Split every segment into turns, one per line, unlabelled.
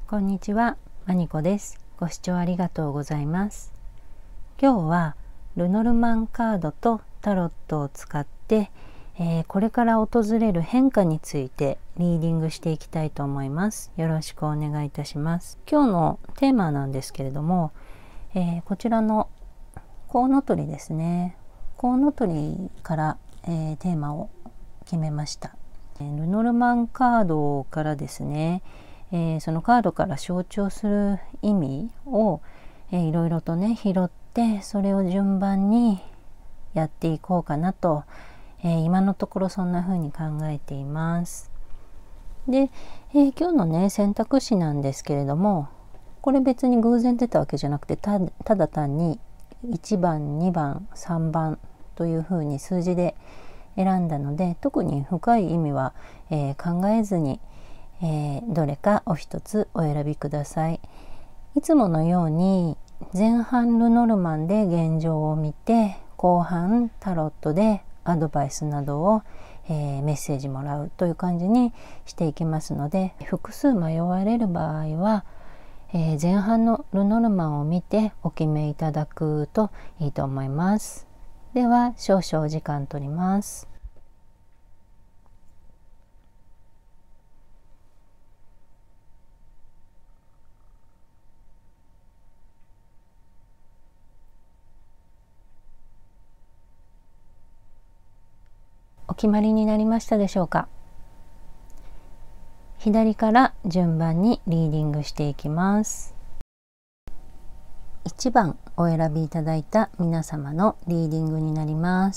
こんにちは、まにこです。ご視聴ありがとうございます。今日はルノルマンカードとタロットを使って、これから訪れる変化についてリーディングしていきたいと思います。よろしくお願いいたします。今日のテーマなんですけれども、こちらのコウノトリですね。コウノトリから、テーマを決めました。ルノルマンカードからですね、そのカードから象徴する意味を、いろいろとね拾って、それを順番にやっていこうかなと、今のところそんな風に考えています。で、今日のね選択肢なんですけれども、これ別に偶然出たわけじゃなくて、ただ単に1番2番3番という風に数字で選んだので、特に深い意味は、考えずに、どれかお一つお選びください。いつものように前半ルノルマンで現状を見て、後半タロットでアドバイスなどを、メッセージもらうという感じにしていきますので、複数迷われる場合は、前半のルノルマンを見てお決めいただくといいと思います。では少々お時間取ります。お決まりになりましたでしょうか。左から順番にリーディングしていきます。1番お選びいただいた皆様のリーディングになります。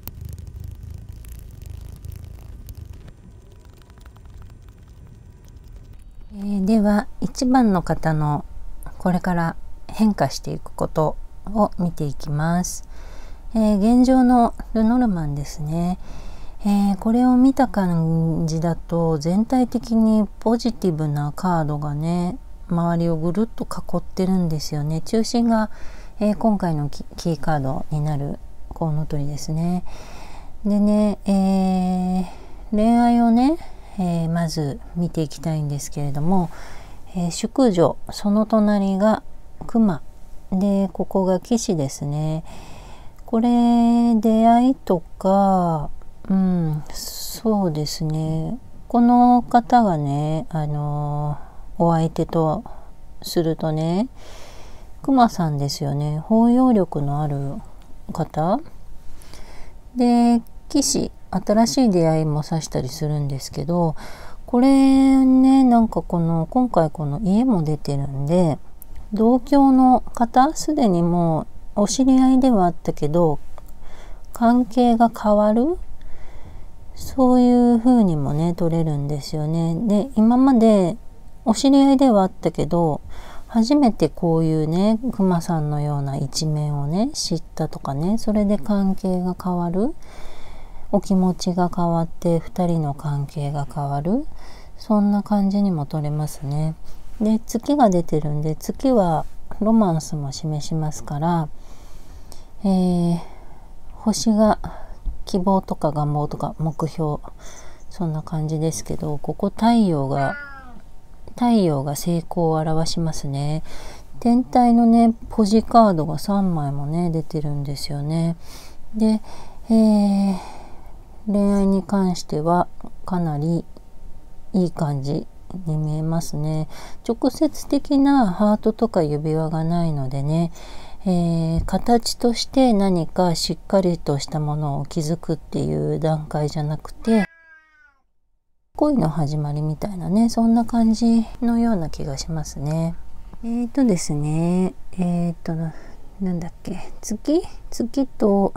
では1番の方のこれから変化していくことを見ていきます。現状のルノルマンですね。これを見た感じだと全体的にポジティブなカードがね周りをぐるっと囲ってるんですよね。中心が、今回のキーカードになるコウノトリですね。でね、恋愛をね、まず見ていきたいんですけれども、淑女、その隣が熊で、ここが騎士ですね。これ出会いとか、そうですね、この方がねお相手とするとね、熊さんですよね。包容力のある方で、騎士、新しい出会いも指したりするんですけど、これね、なんか今回この家も出てるんで、同郷の方、すでにもうお知り合いではあったけど関係が変わる、そういう風にもね取れるんですよね。で、今までお知り合いではあったけど、初めてこういうね熊さんのような一面をね知ったとかね、それで関係が変わる、お気持ちが変わって2人の関係が変わる、そんな感じにも取れますね。で、月が出てるんで、月はロマンスも示しますから、星が希望とか願望とか目標、そんな感じですけど、ここ太陽が成功を表しますね。天体のねポジカードが3枚もね出てるんですよね。で、恋愛に関してはかなりいい感じに見えますね。直接的なハートとか指輪がないのでね、形として何かしっかりとしたものを築くっていう段階じゃなくて、恋の始まりみたいなね、そんな感じのような気がしますね。ですね、なんだっけ、月と、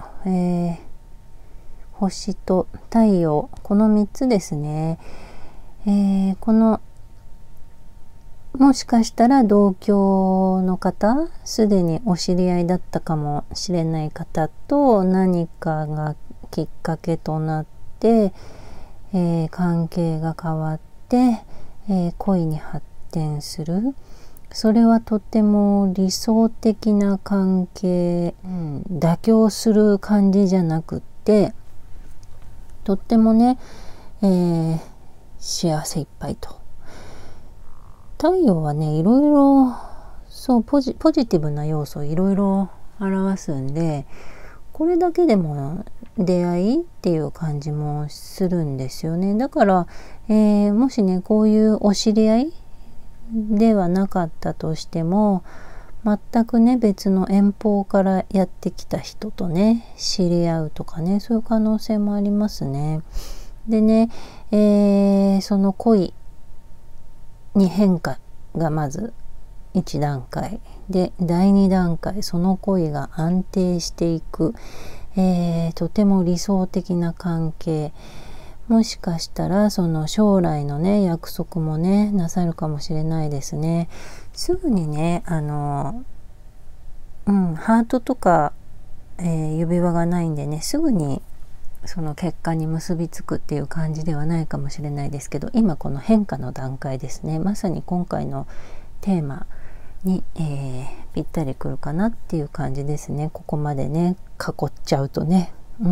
星と太陽、この3つですね。このもしかしたら同郷の方、すでにお知り合いだったかもしれない方と何かがきっかけとなって、関係が変わって、恋に発展する。それはとても理想的な関係、妥協する感じじゃなくって、とってもね、幸せいっぱいと太陽はねいろいろそうポジティブな要素をいろいろ表すんで、これだけでも出会いっていう感じもするんですよね。だから、もしねこういうお知り合いではなかったとしても、全くね別の遠方からやってきた人とね知り合うとかね、そういう可能性もありますね。でね、その恋に変化がまず1段階で、第2段階その恋が安定していく、とても理想的な関係、もしかしたらその将来のね約束もねなさるかもしれないですね。すぐにねハートとか、指輪がないんでね、すぐにその結果に結びつくっていう感じではないかもしれないですけど、今この変化の段階ですね。まさに今回のテーマに、ぴったりくるかなっていう感じですね。ここまでね囲っちゃうとね。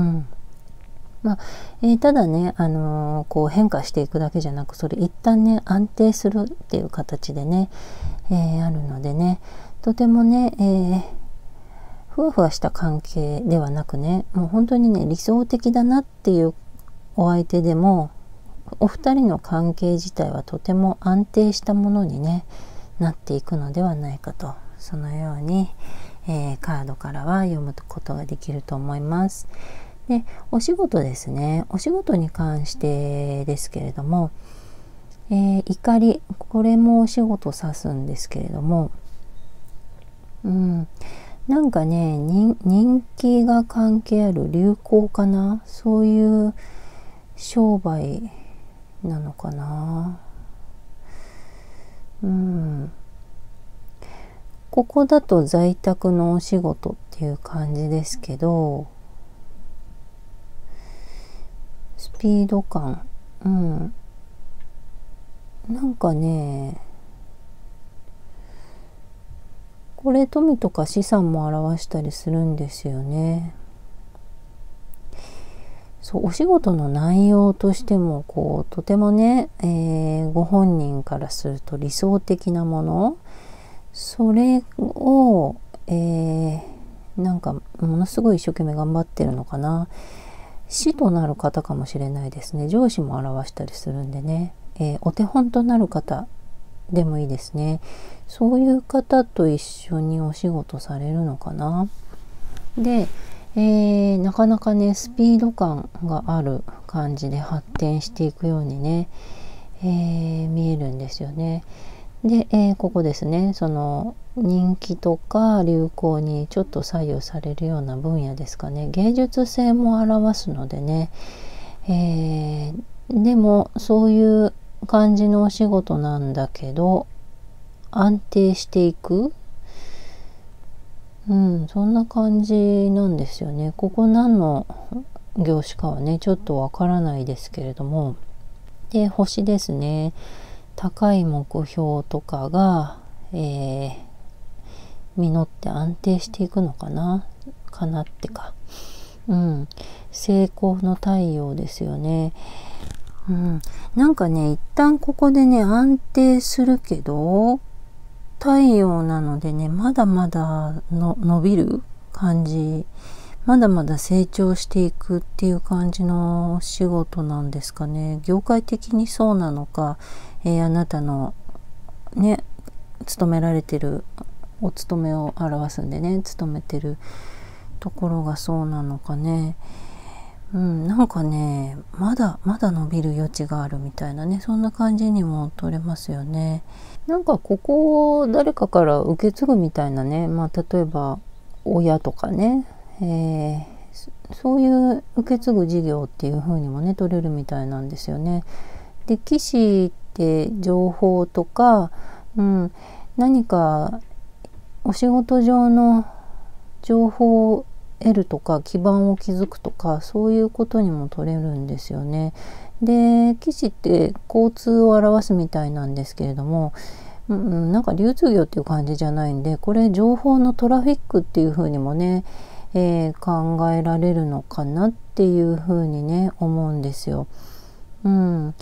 ただね、こう変化していくだけじゃなく、それ一旦ね安定するっていう形でね、あるのでね、とてもね、ふわふわした関係ではなくね、もう本当にね理想的だなっていうお相手でも、お二人の関係自体はとても安定したものにねなっていくのではないかと、そのように、カードからは読むことができると思います。で、お仕事ですね。お仕事に関してですけれども、怒り、これもお仕事を指すんですけれども、なんかね人気が関係ある流行かな、そういう商売なのかな。ここだと在宅のお仕事っていう感じですけど、スピード感、なんかね、これ富とか資産も表したりするんですよね。そう、お仕事の内容としてもこうとてもね、ご本人からすると理想的なもの、それを、なんかものすごい一生懸命頑張ってるのかな。師となる方かもしれないですね。上司も表したりするんでね、お手本となる方でもいいですね。そういう方と一緒にお仕事されるのかな。で、なかなかねスピード感がある感じで発展していくようにね、見えるんですよね。で、ここですね、その人気とか流行にちょっと左右されるような分野ですかね。芸術性も表すのでね、でもそういう感じのお仕事なんだけど安定していく、そんな感じなんですよね。ここ何の業種かはねちょっとわからないですけれども、で星ですね。高い目標とかが、実って安定していくのかなってか、成功の太陽ですよね。なんかね一旦ここでね安定するけど太陽なのでね、まだまだの伸びる感じ、まだまだ成長していくっていう感じの仕事なんですかね。業界的にそうなのか、あなたのね勤められてるお勤めを表すんでね、勤めてるところがそうなのかね。なんかねまだまだ伸びる余地があるみたいなね、そんな感じにも取れますよね。なんかここを誰かから受け継ぐみたいなね、例えば親とかね、そういう受け継ぐ事業っていう風にもね取れるみたいなんですよね。で、騎士って情報とか、何かお仕事上の情報を得るとか基盤を築くとか、そういうことにも取れるんですよね。で、騎士って交通を表すみたいなんですけれども、なんか流通業っていう感じじゃないんで、これ情報のトラフィックっていう風にもね、考えられるのかなっていう風にね思うんですよ。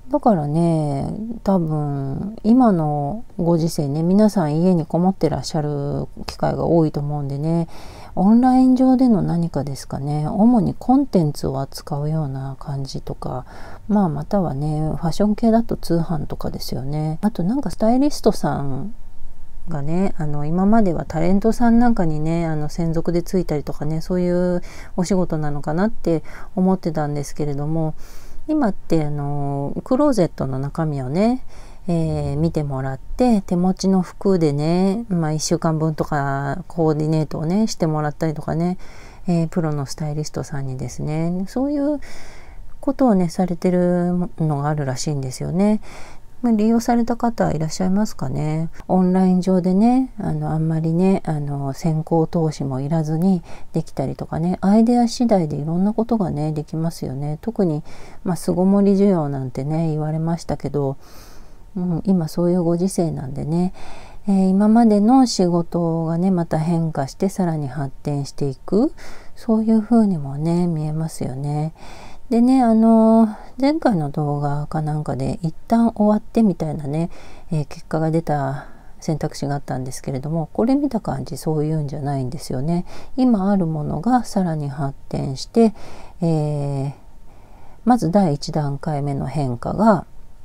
だからね、多分今のご時世ね、皆さん家にこもってらっしゃる機会が多いと思うんでね、オンライン上での何かですかね、主にコンテンツを扱うような感じとか、またはね、ファッション系だと通販とかですよね。あとなんかスタイリストさんがね、今まではタレントさんなんかにね、専属でついたりとかね、そういうお仕事なのかなって思ってたんですけれども、今ってクローゼットの中身をね、見てもらって手持ちの服でね、1週間分とかコーディネートをねしてもらったりとかね、プロのスタイリストさんにですね、そういうことをねされてるのがあるらしいんですよね。利用された方いらっしゃいますかね。オンライン上でね、あんまりね、先行投資もいらずにできたりとかね、アイデア次第でいろんなことがねできますよね。特に巣ごもり需要なんてね言われましたけど、今そういうご時世なんでね、今までの仕事がねまた変化してさらに発展していく、そういう風にもね見えますよね。でね、前回の動画かなんかで一旦終わってみたいなね、結果が出た選択肢があったんですけれども、これ見た感じそういうんじゃないんですよね。今あるものがさらに発展して、まず第1段階目の変化が、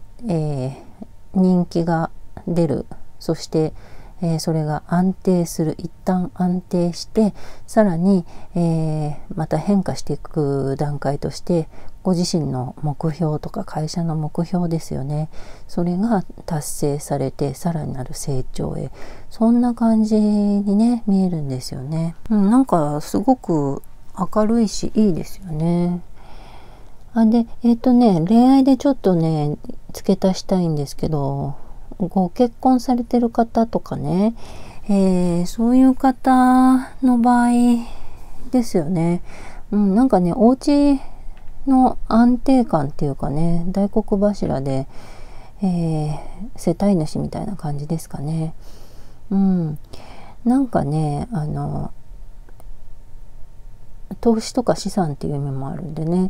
人気が出る、そして、それが安定する、一旦安定してさらに、また変化していく段階として、ご自身の目標とか会社の目標ですよね、それが達成されてさらなる成長へ、そんな感じにね見えるんですよね。なんかすごく明るいしいいですよね。で恋愛でちょっとね付け足したいんですけど、ご結婚されてる方とかね、そういう方の場合ですよね。なんかね、お家の安定感っていうかね、大黒柱で、世帯主みたいな感じですかね。なんかね、投資とか資産っていう意味もあるんでね、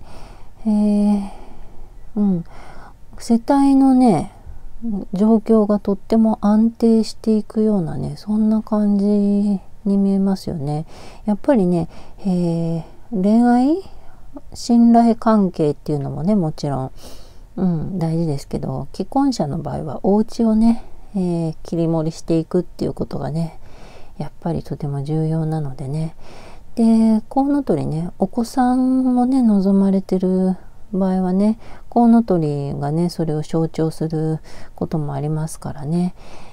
世帯のね状況がとっても安定していくようなね、そんな感じに見えますよね。やっぱりね、恋愛信頼関係っていうのもねもちろん、大事ですけど、既婚者の場合はお家をね、切り盛りしていくっていうことがねやっぱりとても重要なのでね。で、コウノトリね、お子さんもね望まれてる場合はね、コウノトリがねそれを象徴することもありますからね、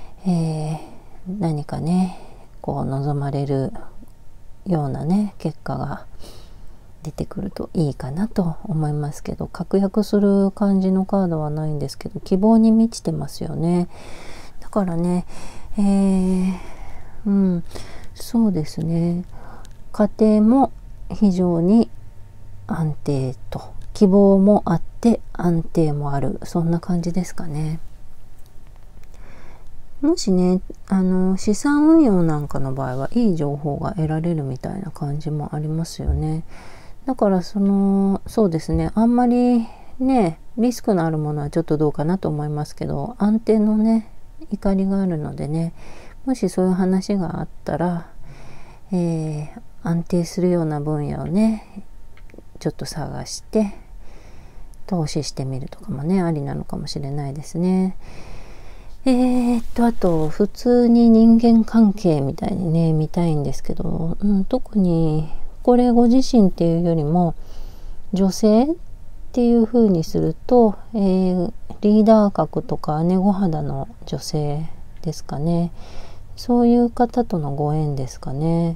何かねこう望まれるようなね結果が出てくるといいかなと思いますけど、確約する感じのカードはないんですけど、希望に満ちてますよね。だからね、そうですね、家庭も非常に安定と、希望もあって安定もある、そんな感じですかね。もしね資産運用なんかの場合はいい情報が得られるみたいな感じもありますよね。だからそうですね、あんまりねリスクのあるものはちょっとどうかなと思いますけど、安定のね怒りがあるのでね、もしそういう話があったら、安定するような分野をねちょっと探して投資してみるとかもねありなのかもしれないですね。あと普通に人間関係みたいにね見たいんですけど、特にこれご自身っていうよりも女性っていう風にすると、リーダー格とか姉御肌の女性ですかね。そういう方とのご縁ですかね。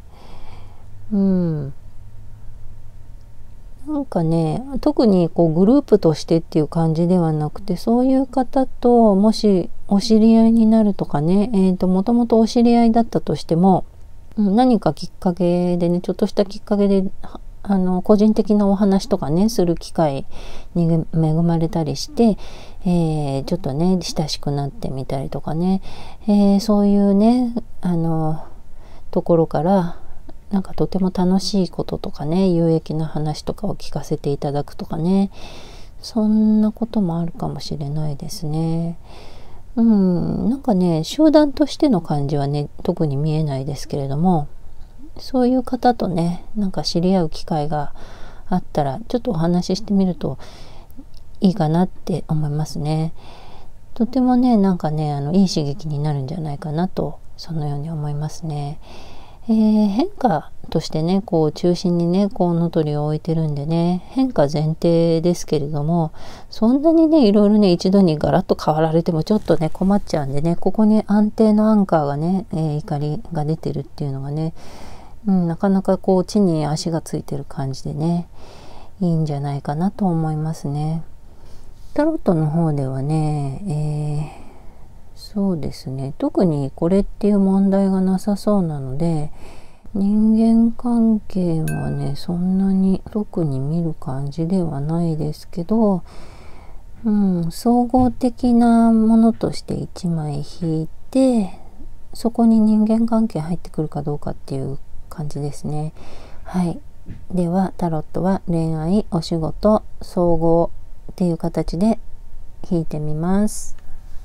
なんかね、特にこうグループとしてっていう感じではなくて、そういう方ともしお知り合いになるとかね、もともとお知り合いだったとしても、何かきっかけでね、ちょっとしたきっかけで個人的なお話とかねする機会に恵まれたりして、ちょっとね親しくなってみたりとかね、そういうねところからなんかとても楽しいこととかね、有益な話とかを聞かせていただくとかね、 そんなこともあるかもしれないですね。なんかね、集団としての感じはね、特に見えないですけれども、そういう方とね、なんか知り合う機会があったら、ちょっとお話ししてみるといいかなって思いますね。とてもね、なんかね、いい刺激になるんじゃないかなと、そのように思いますね。変化としてね、こう中心にね、コウノトリを置いてるんでね、変化前提ですけれども、そんなにね、いろいろね、一度にガラッと変わられてもちょっとね、困っちゃうんでね、ここに安定のアンカーがね、怒りが出てるっていうのがね、なかなかこう地に足がついてる感じでね、いいんじゃないかなと思いますね。タロットの方ではね、そうですね、特にこれっていう問題がなさそうなので、人間関係はね、そんなに特に見る感じではないですけど、総合的なものとして1枚引いて、そこに人間関係入ってくるかどうかっていう感じですね。はい。では、タロットは恋愛、お仕事、総合っていう形で引いてみます。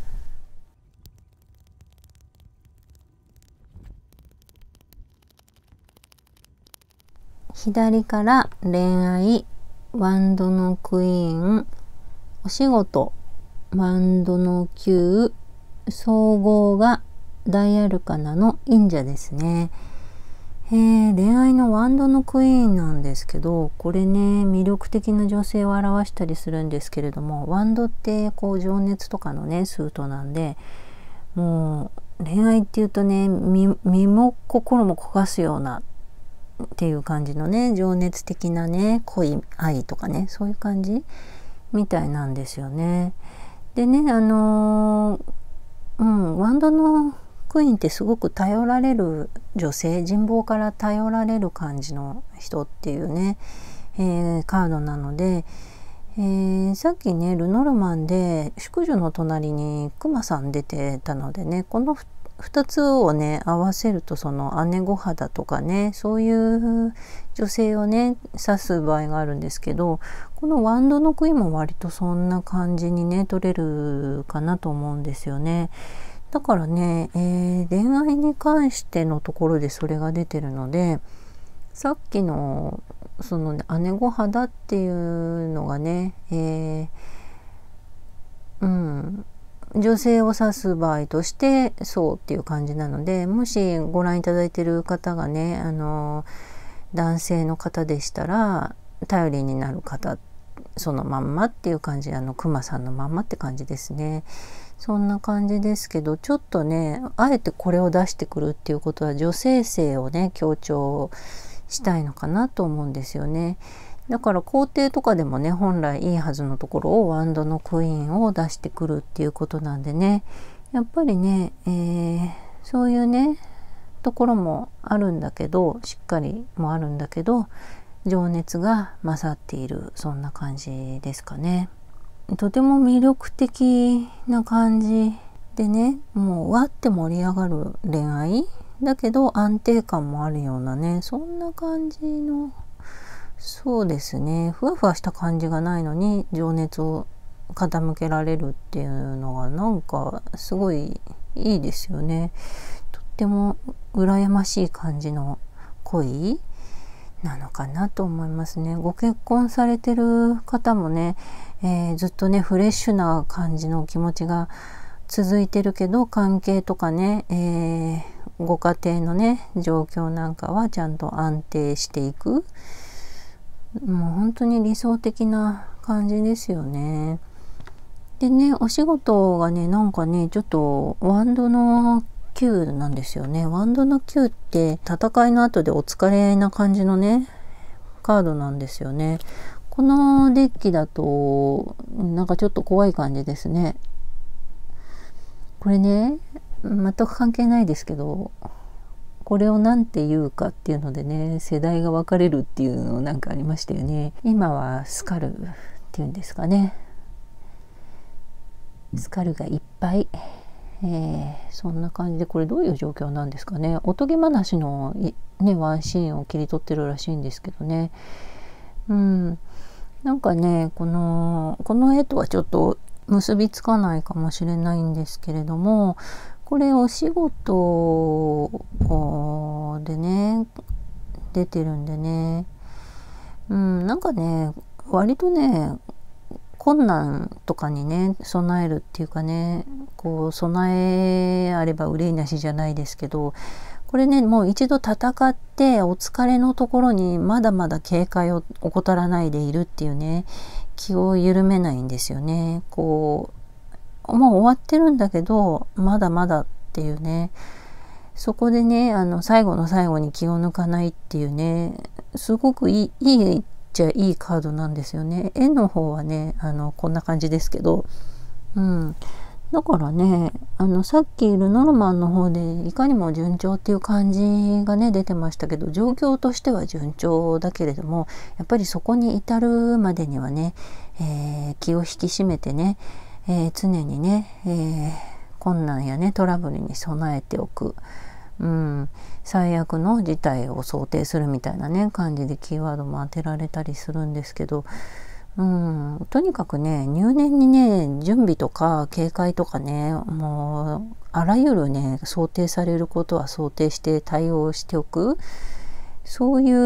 左から恋愛、ワンドのクイーン、お仕事、ワンドの9、総合が大アルカナの忍者ですね。恋愛のワンドのクイーンなんですけど、これね、魅力的な女性を表したりするんですけれども、ワンドってこう情熱とかのね、スートなんで、もう恋愛っていうとね、身も心も焦がすようなっていう感じのね、情熱的なね、恋愛とかね、そういう感じみたいなんですよね。でね、ワンドのクイーンってすごく頼られる女性、人望から頼られる感じの人っていうね、カードなので、さっきね、ルノルマンで淑女の隣にクマさん出てたのでね、この2つをね合わせると、その姉御肌とかね、そういう女性をね指す場合があるんですけど、このワンドのクイーンも割とそんな感じにね取れるかなと思うんですよね。だからね、恋愛に関してのところでそれが出てるので、さっきのその姉御肌っていうのがね、女性を指す場合としてそうっていう感じなので、もしご覧いただいている方がね、男性の方でしたら頼りになる方、そのまんまっていう感じ、クマさんのまんまって感じですね。そんな感じですけど、ちょっとね、あえてこれを出してくるっていうことは女性性をね強調したいのかなと思うんですよね。だから皇帝とかでもね、本来いいはずのところをワンドのクイーンを出してくるっていうことなんでね、やっぱりね、そういうねところもあるんだけど、しっかりもあるんだけど、情熱が勝っている、そんな感じですかね。とても魅力的な感じでね、もうわって盛り上がる恋愛だけど安定感もあるようなね、そんな感じの、そうですね、ふわふわした感じがないのに情熱を傾けられるっていうのがなんかすごいいいですよね。とっても羨ましい感じの恋なのかなと思いますね。ご結婚されてる方もね、ずっとねフレッシュな感じの気持ちが続いてるけど、関係とかね、ご家庭のね状況なんかはちゃんと安定していく、もう本当に理想的な感じですよね。でね、お仕事がね、なんかねちょっとワンドの9なんですよね。ワンドの9って戦いの後でお疲れな感じのねカードなんですよね。このデッキだとなんかちょっと怖い感じですね。これね、全く関係ないですけど、これを何て言うかっていうのでね、世代が分かれるっていうのなんかありましたよね。今はスカルっていうんですかね。スカルがいっぱい。そんな感じで、これどういう状況なんですかね。おとぎ話のねワンシーンを切り取ってるらしいんですけどね。 なんかね、この絵とはちょっと結びつかないかもしれないんですけれども、これお仕事でね、出てるんでね、なんかね、割とね、困難とかにね、備えるっていうかね、こう、備えあれば憂いなしじゃないですけど、これね、もう一度戦ってお疲れのところにまだまだ警戒を怠らないでいるっていうね、気を緩めないんですよね。こう、もう終わってるんだけど、まだまだっていうね、そこでね、最後の最後に気を抜かないっていうね、すごくいいっちゃいいカードなんですよね。絵の方はね、こんな感じですけど、だからね、さっきルノルマンの方でいかにも順調っていう感じがね、出てましたけど、状況としては順調だけれども、やっぱりそこに至るまでにはね、気を引き締めてね、常にね、困難やね、トラブルに備えておく。最悪の事態を想定するみたいなね、感じでキーワードも当てられたりするんですけど、とにかくね、入念にね、準備とか警戒とかね、もうあらゆるね、想定されることは想定して対応しておく。そういう、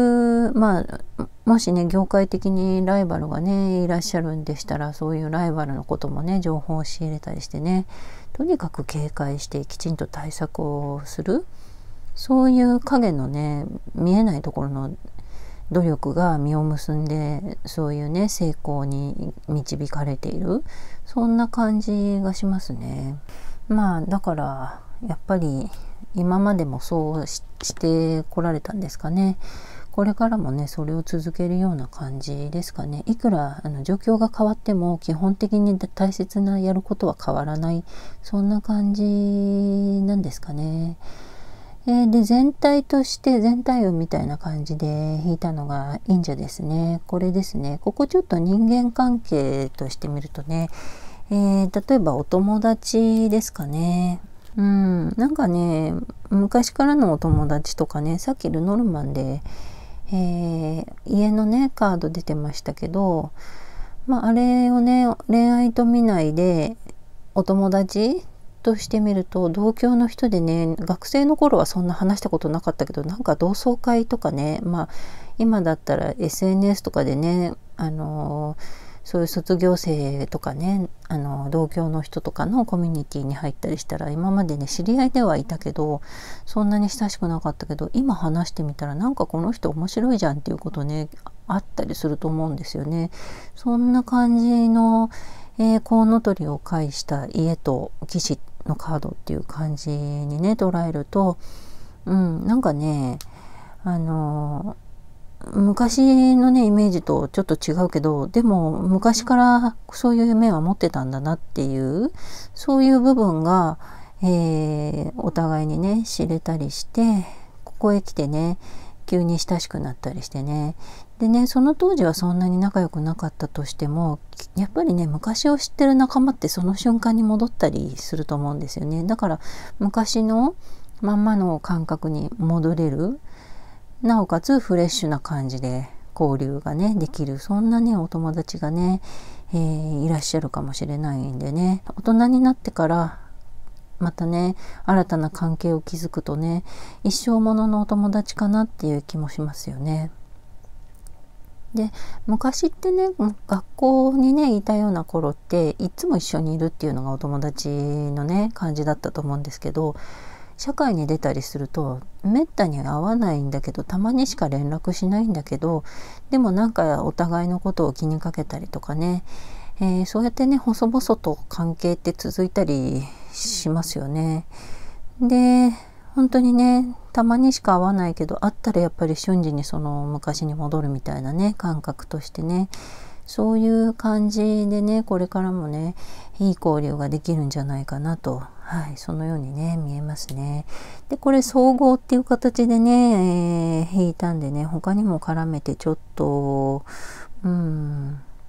もしね、業界的にライバルがね、いらっしゃるんでしたら、そういうライバルのこともね、情報を仕入れたりしてね、とにかく警戒してきちんと対策をする。そういう影のね、見えないところの努力が実を結んで、そういうね、成功に導かれている、そんな感じがしますね。だからやっぱり今までもそうしてこられたんですかね。これからもね、それを続けるような感じですかね。いくら状況が変わっても基本的に大切なやることは変わらない、そんな感じなんですかね。で、全体として全体運みたいな感じで引いたのが忍者ですね。これですね。ここちょっと人間関係としてみるとね、例えばお友達ですかね。なんかね、昔からのお友達とかね、さっきルノルマンで、家のね、カード出てましたけど、あれをね、恋愛と見ないで、お友達としてみると、同郷の人でね、学生の頃はそんな話したことなかったけど、なんか同窓会とかね、今だったら SNS とかでね、そういう卒業生とかね、同郷の人とかのコミュニティに入ったりしたら、今までね、知り合いではいたけど、そんなに親しくなかったけど、今話してみたら、なんかこの人面白いじゃんっていうことね、あったりすると思うんですよね。そんな感じの、コウノトリを介した家と騎士のカードっていう感じにね、捉えると、なんかね、昔のね、イメージとちょっと違うけど、でも昔からそういう面は持ってたんだなっていう、そういう部分が、お互いにね、知れたりして、ここへ来てね、急に親しくなったりしてね。でね、その当時はそんなに仲良くなかったとしても、やっぱりね、昔を知ってる仲間ってその瞬間に戻ったりすると思うんですよね。だから昔のまんまの感覚に戻れる。なおかつフレッシュな感じで交流がね、できる。そんなね、お友達がね、いらっしゃるかもしれないんでね。大人になってからまたね、新たな関係を築くとね、一生もののお友達かなっていう気もしますよね。で、昔ってね、学校にね、いたような頃っていつも一緒にいるっていうのがお友達のね、感じだったと思うんですけど、社会に出たりするとめったに会わないんだけど、たまにしか連絡しないんだけど、でもなんかお互いのことを気にかけたりとかね、そうやってね、細々と関係って続いたりしますよね。で、本当にね、たまにしか会わないけど、会ったらやっぱり瞬時にその昔に戻るみたいなね、感覚としてね、そういう感じでね、これからもね、いい交流ができるんじゃないかなと、そのようにね、見えますね。で、これ総合っていう形でね、引いたんでね、他にも絡めてちょっと、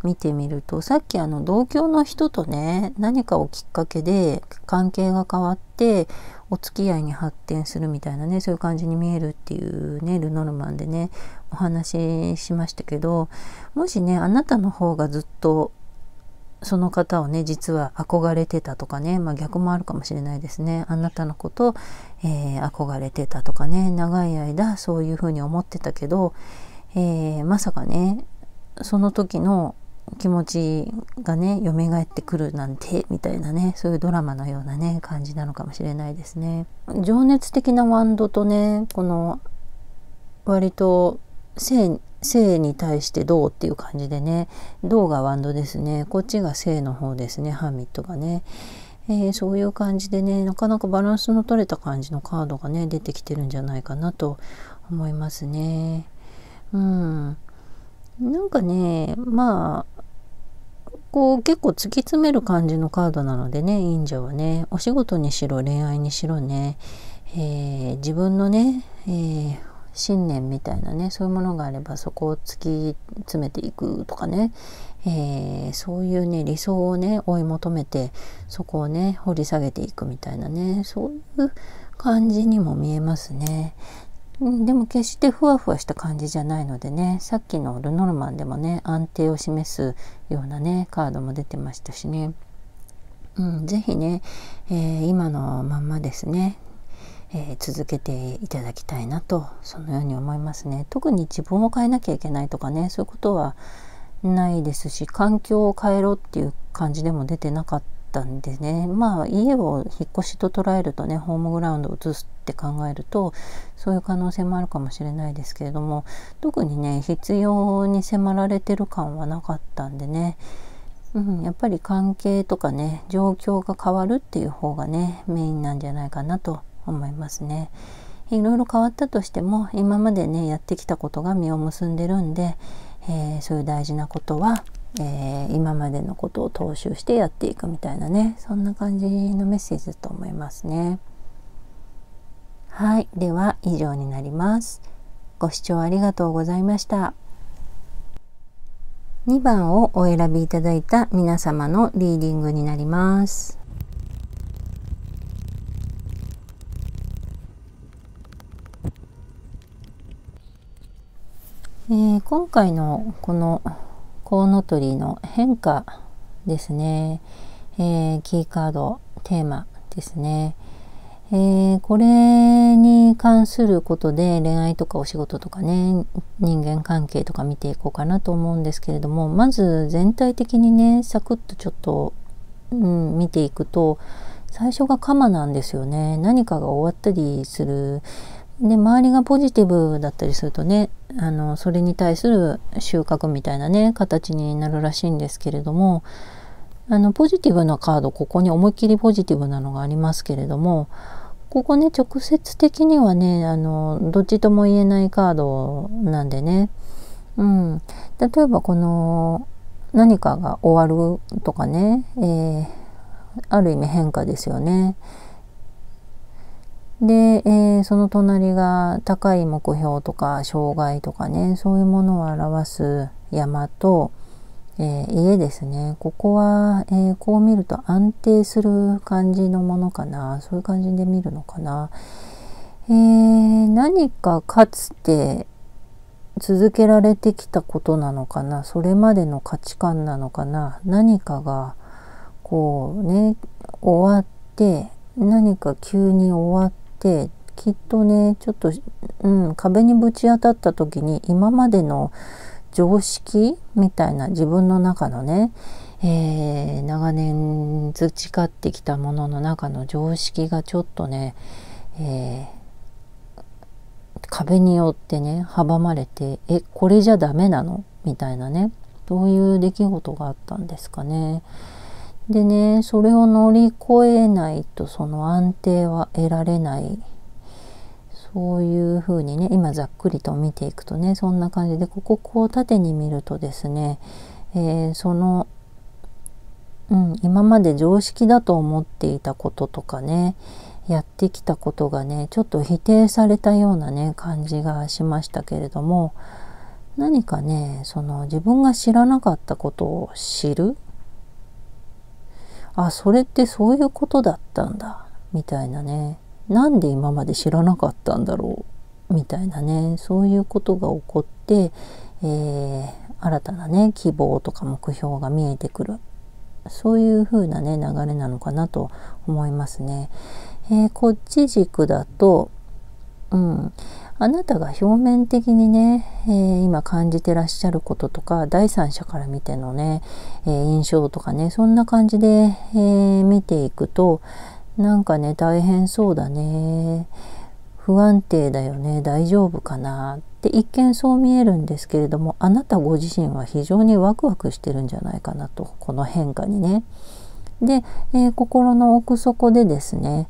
見てみると、さっき同居の人とね、何かをきっかけで関係が変わってお付き合いに発展するみたいなね、そういう感じに見えるっていうね、ルノルマンでねお話ししましたけど、もしねあなたの方がずっとその方をね実は憧れてたとかね、逆もあるかもしれないですね。あなたのこと、憧れてたとかね、長い間そういうふうに思ってたけど、まさかねその時の気持ちがね蘇ってくるなんてみたいなね、そういうドラマのようなね感じなのかもしれないですね。情熱的なワンドとね、この割と性に対して銅っていう感じでね、銅がワンドですね、こっちが性の方ですね、ハーミットがね、そういう感じでね、なかなかバランスの取れた感じのカードがね出てきてるんじゃないかなと思いますね。なんかね、こう結構突き詰める感じのカードなのでね、忍者はね、お仕事にしろ恋愛にしろね、自分のね、信念みたいなね、そういうものがあればそこを突き詰めていくとかね、そういうね理想をね追い求めてそこをね掘り下げていくみたいなね、そういう感じにも見えますね。でも決してふわふわした感じじゃないのでね、さっきのルノルマンでもね安定を示すようなねカードも出てましたしね、是非ね、今のまんまですね、続けていただきたいなと、そのように思いますね。特に自分を変えなきゃいけないとかね、そういうことはないですし、環境を変えろっていう感じでも出てなかったんでね、家を引っ越しと捉えるとね、ホームグラウンドを移すって考えるとそういう可能性もあるかもしれないですけれども、特にね必要に迫られてる感はなかったんでね、やっぱり関係とかね状況が変わるっていう方がねメインなんじゃないかなと思いますね。いろいろ変わったとしても今までねやってきたことが実を結んでるんで、そういう大事なことは、今までのことを踏襲してやっていくみたいなね、そんな感じのメッセージだと思いますね。はい、では以上になります。ご視聴ありがとうございました。2番をお選びいただいた皆様のリーディングになります。今回のこのコウノトリの変化ですね、キーカードテーマですね、これに関することで恋愛とかお仕事とかね人間関係とか見ていこうかなと思うんですけれども、まず全体的にねサクッとちょっと、見ていくと、最初がカマなんですよね。何かが終わったりするで、周りがポジティブだったりするとね、それに対する収穫みたいなね形になるらしいんですけれども、ポジティブなカード、ここに思いっきりポジティブなのがありますけれども、ここね直接的にはねどっちとも言えないカードなんでね、例えばこの何かが終わるとかね、ある意味変化ですよね。で、その隣が高い目標とか障害とかね、そういうものを表す山と、家ですね。ここは、こう見ると安定する感じのものかな。そういう感じで見るのかな。何かかつて続けられてきたことなのかな。それまでの価値観なのかな。何かがこうね終わって、何か急に終わって、きっとねちょっと、壁にぶち当たった時に今までの常識みたいな自分の中のね、長年培ってきたものの中の常識がちょっとね、壁によってね阻まれて、これじゃダメなのみたいなね、そういう出来事があったんですかね。でね、それを乗り越えないとその安定は得られない、そういうふうにね今ざっくりと見ていくとねそんな感じで、こう縦に見るとですね、その、今まで常識だと思っていたこととかねやってきたことがねちょっと否定されたようなね感じがしましたけれども、 何かね、その自分が知らなかったことを知る。あ、それってそういうことだったんだみたいなね、なんで今まで知らなかったんだろうみたいなね、そういうことが起こって、新たなね希望とか目標が見えてくる、そういう風なね流れなのかなと思いますね。こっち軸だと、あなたが表面的にね、今感じてらっしゃることとか、第三者から見てのね、印象とかね、そんな感じで、見ていくと、なんかね大変そうだね、不安定だよね、大丈夫かなって一見そう見えるんですけれども、あなたご自身は非常にワクワクしてるんじゃないかなと、この変化にね。で、心の奥底でですね、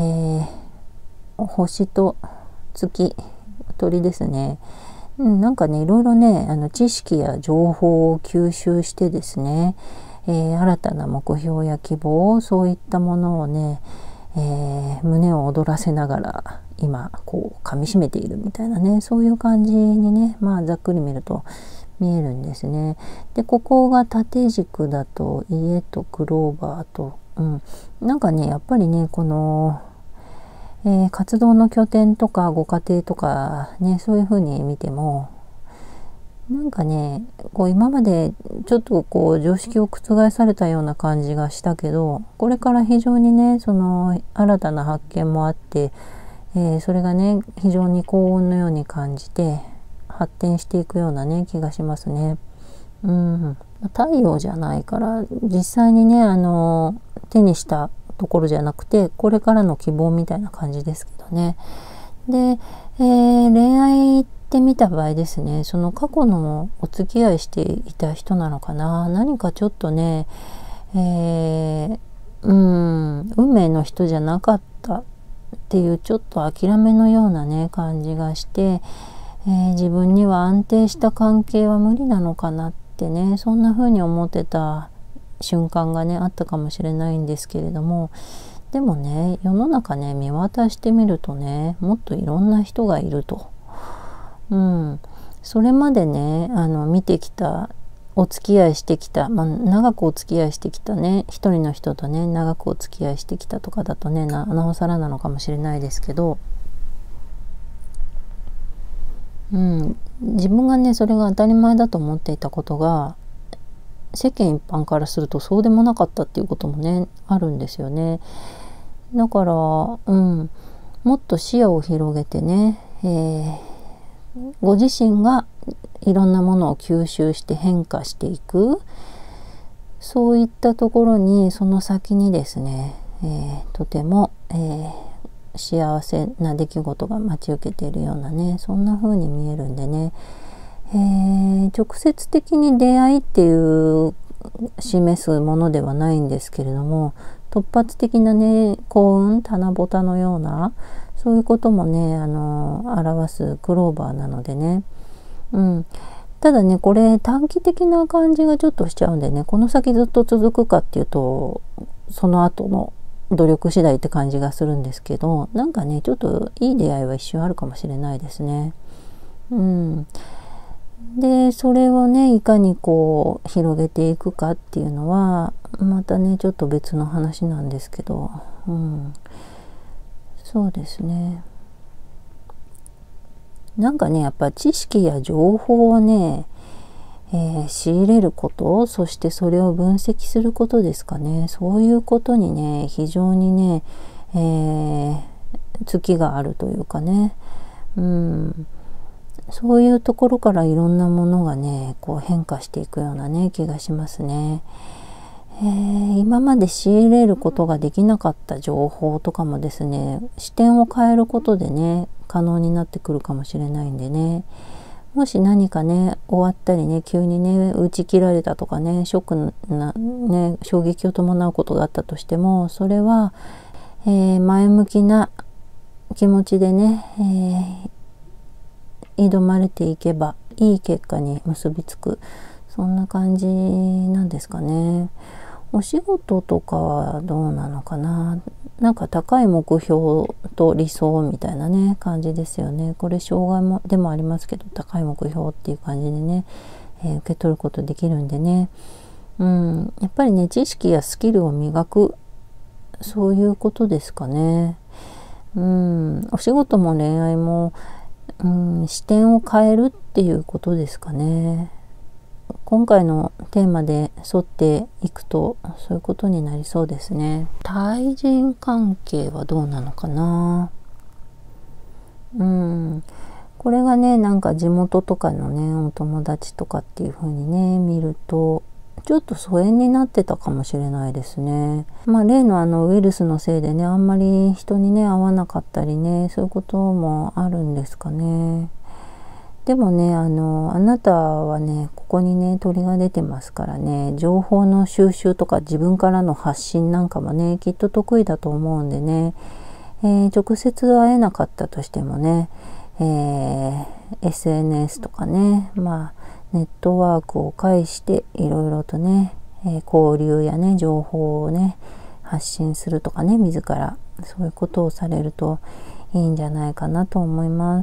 星と月、鳥ですね、なんかねいろいろね知識や情報を吸収してですね、新たな目標や希望、そういったものをね、胸を躍らせながら今こう噛みしめているみたいなね、そういう感じにね、ざっくり見ると見えるんですね。で、ここが縦軸だと家とクローバーと、なんかねやっぱりねこの、活動の拠点とかご家庭とかね、そういうふうに見てもなんかねこう今までちょっとこう常識を覆されたような感じがしたけど、これから非常にねその新たな発見もあって、それがね非常に幸運のように感じて発展していくようなね気がしますね。太陽じゃないから実際にね手にしたところじゃなくて、これからの希望みたいな感じですけどね。で、恋愛って見た場合ですね、その過去のお付き合いしていた人なのかな、何かちょっとね、運命の人じゃなかったっていうちょっと諦めのようなね感じがして、自分には安定した関係は無理なのかなってね、そんな風に思ってた瞬間がねあったかもしれないんですけれども、でもね世の中ね見渡してみるとね、もっといろんな人がいると、それまでね見てきた、お付き合いしてきた、長くお付き合いしてきたね一人の人とね長くお付き合いしてきたとかだとねなおさらなのかもしれないですけど、自分がねそれが当たり前だと思っていたことが世間一般からするとそうでもなかったっていうこともねあるんですよね。だから、もっと視野を広げてね、ご自身がいろんなものを吸収して変化していく、そういったところにその先にですね、とても、幸せな出来事が待ち受けているようなね、そんな風に見えるんでね、直接的に出会いっていう示すものではないんですけれども、突発的なね幸運、棚ぼたのようなそういうこともね表すクローバーなのでね、ただねこれ短期的な感じがちょっとしちゃうんでね、この先ずっと続くかっていうとその後の努力次第って感じがするんですけど、なんかねちょっといい出会いは一瞬あるかもしれないですね。でそれをねいかにこう広げていくかっていうのはまたねちょっと別の話なんですけど、そうですね、なんかねやっぱ知識や情報をね、仕入れること、そしてそれを分析することですかね。そういうことにね非常にね、月があるというかね、そういうところからいろんなものがねこう変化していくようなね気がしますね。今まで仕入れることができなかった情報とかもですね、視点を変えることでね可能になってくるかもしれないんでね、もし何かね終わったりね急にね打ち切られたとかねショックなね衝撃を伴うことがあったとしても、それは、前向きな気持ちでね、挑まれていけばいい結果に結びつく、そんな感じなんですかね。 お仕事とかはどうなのかな。なんか高い目標と理想みたいなね感じですよね。これ障害もでもありますけど、高い目標っていう感じでね、受け取ることできるんでね、やっぱりね知識やスキルを磨く、そういうことですかね。お仕事も恋愛も、視点を変えるっていうことですかね。今回のテーマで沿っていくとそういうことになりそうですね。対人関係はどうなのかな。これがねなんか地元とかのねお友達とかっていう風にね見るとちょっと疎遠になってたかもしれないですね。例のウイルスのせいでねあんまり人にね会わなかったりね、そういうこともあるんですかね。でもねあなたはねここにね鳥が出てますからね、情報の収集とか自分からの発信なんかもねきっと得意だと思うんでね、直接会えなかったとしてもね、SNS とかね、ネットワークを介していろいろとね、交流やね情報をね発信するとかね、自らそういうことをされるといいんじゃないかなと思います。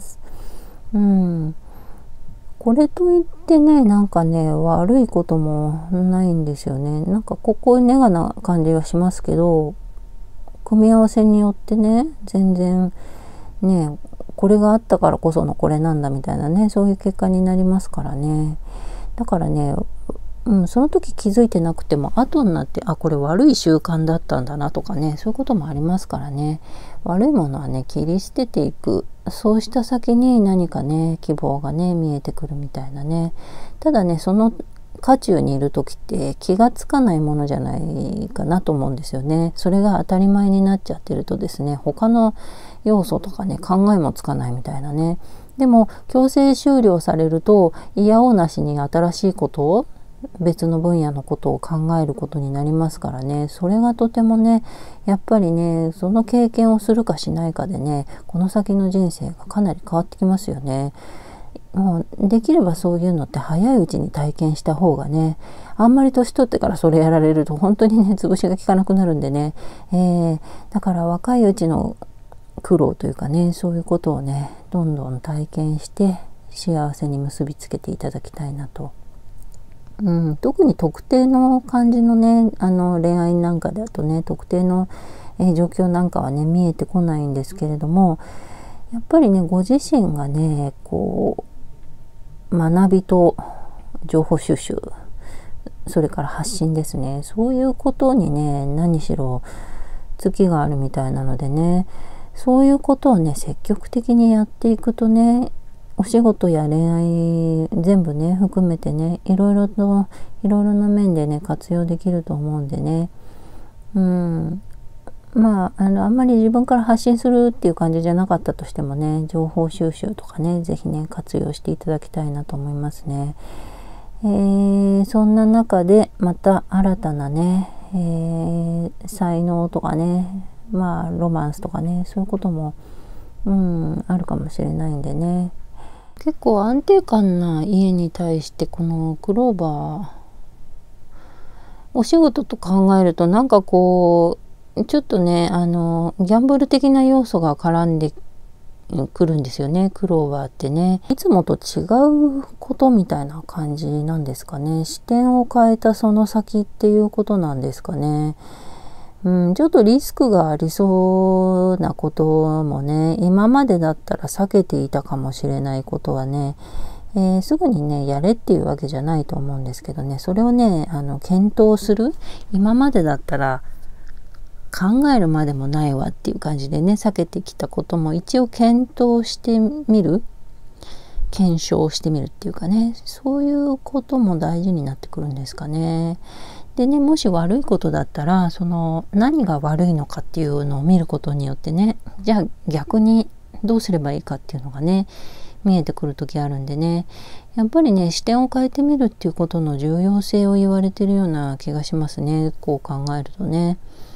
これといってねなんかね悪いこともないんですよね。なんかここネガな感じはしますけど、組み合わせによってね全然ねこれがあったからこそのこれなんだみたいなね、そういう結果になりますからね。だからね、その時気づいてなくても後になってこれ悪い習慣だったんだなとかね、そういうこともありますからね。悪いものはね切り捨てていく、そうした先に何かね希望がね見えてくるみたいなね。ただねその渦中にいる時って気がつかないものじゃないかなと思うんですよね。それが当たり前になっちゃってるとですね、他の要素とかね考えもつかないみたいなね。でも強制終了されると嫌おなしに新しいことを、別の分野のことを考えることになりますからね。それがとてもねやっぱりねその経験をするかしないかでねこの先の人生がかなり変わってきますよね。もうできればそういうのって早いうちに体験した方がね、あんまり年取ってからそれやられると本当にね潰しが効かなくなるんでね、だから若いうちの苦労というかね、そういうことをねどんどん体験して幸せに結びつけていただきたいなと。特に特定の感じのね恋愛なんかだとね特定の、状況なんかはね見えてこないんですけれども、やっぱりねご自身がねこう学びと情報収集、それから発信ですね、そういうことにね何しろ月があるみたいなのでね、そういうことをね積極的にやっていくとね、お仕事や恋愛全部ね含めてねいろいろな面でね活用できると思うんでね、あんまり自分から発信するっていう感じじゃなかったとしてもね、情報収集とかね是非ね活用していただきたいなと思いますね。そんな中でまた新たなね、才能とかねロマンスとかねそういうこともあるかもしれないんでね、結構安定感な家に対してこのクローバーお仕事と考えるとなんかこうちょっとねギャンブル的な要素が絡んでくるんですよね。クローバーってねいつもと違うことみたいな感じなんですかね。視点を変えたその先っていうことなんですかね。ちょっとリスクがありそうなこともね今までだったら避けていたかもしれないことはね、すぐにねやれっていうわけじゃないと思うんですけどね、それをね検討する、今までだったら考えるまでもないわっていう感じでね避けてきたことも一応検討してみる、検証してみるっていうかね、そういうことも大事になってくるんですかね。でね、もし悪いことだったらその何が悪いのかっていうのを見ることによってね、じゃあ逆にどうすればいいかっていうのがね見えてくる時あるんでね、やっぱりね視点を変えてみるっていうことの重要性を言われてるような気がしますね、こう考えるとね。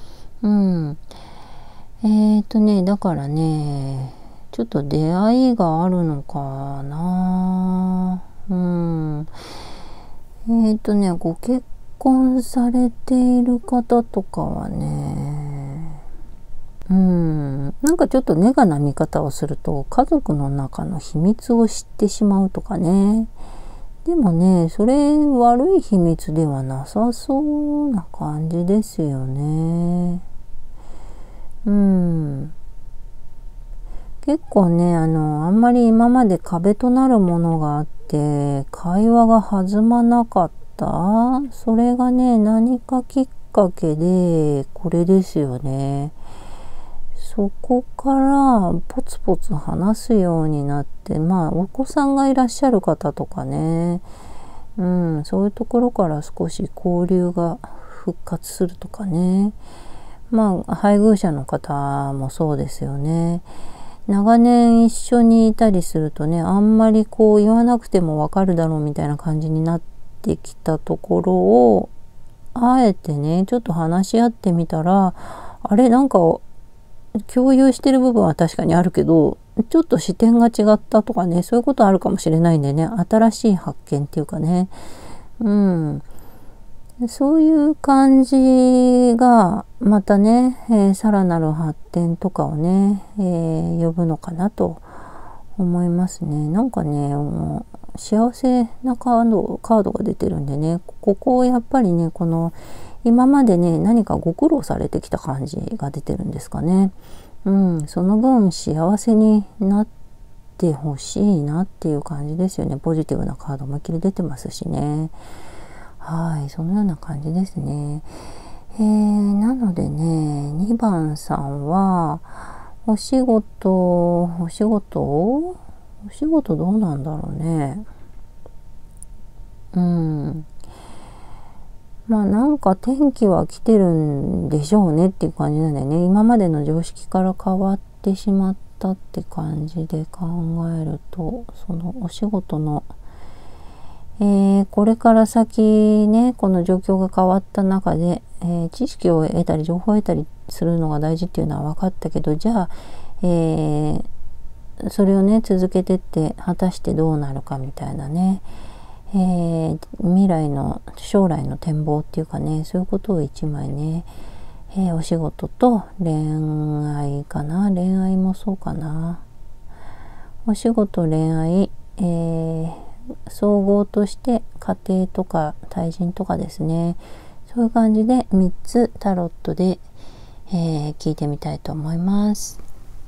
だからねちょっと出会いがあるのかな。ご結婚されている方とかはね、なんかちょっとネガな見方をすると家族の中の秘密を知ってしまうとかね。でもね、それ悪い秘密ではなさそうな感じですよね。結構ね、あんまり今まで壁となるものがあって会話が弾まなかった。それがね、何かきっかけでこれですよね。そこからポツポツ話すようになって、お子さんがいらっしゃる方とかね、そういうところから少し交流が復活するとかね。配偶者の方もそうですよね。長年一緒にいたりするとね、あんまりこう言わなくてもわかるだろうみたいな感じになってきたところを、あえてね、ちょっと話し合ってみたら、あれ、なんか共有してる部分は確かにあるけど、ちょっと視点が違ったとかね、そういうことあるかもしれないんでね、新しい発見っていうかね、そういう感じがまたね、さらなる発展とかをね、呼ぶのかなと思いますね。なんかね、幸せなカードが出てるんでね、ここをやっぱりね、この今までね、何かご苦労されてきた感じが出てるんですかね。その分幸せになってほしいなっていう感じですよね。ポジティブなカード思いっきり出てますしね。はい、そのような感じですね。なのでね、2番さんはお仕事どうなんだろうね。なんか転機は来てるんでしょうねっていう感じなんだよね。今までの常識から変わってしまったって感じで考えると、そのお仕事の、これから先ね、この状況が変わった中で、知識を得たり情報を得たりするのが大事っていうのは分かったけど、じゃあ、それをね続けてって果たしてどうなるかみたいなね、将来の展望っていうかね、そういうことを一枚ね、お仕事と恋愛かな、恋愛もそうかな、お仕事恋愛、総合として家庭とか対人とかですね、そういう感じで3つタロットで、聞いてみたいと思います。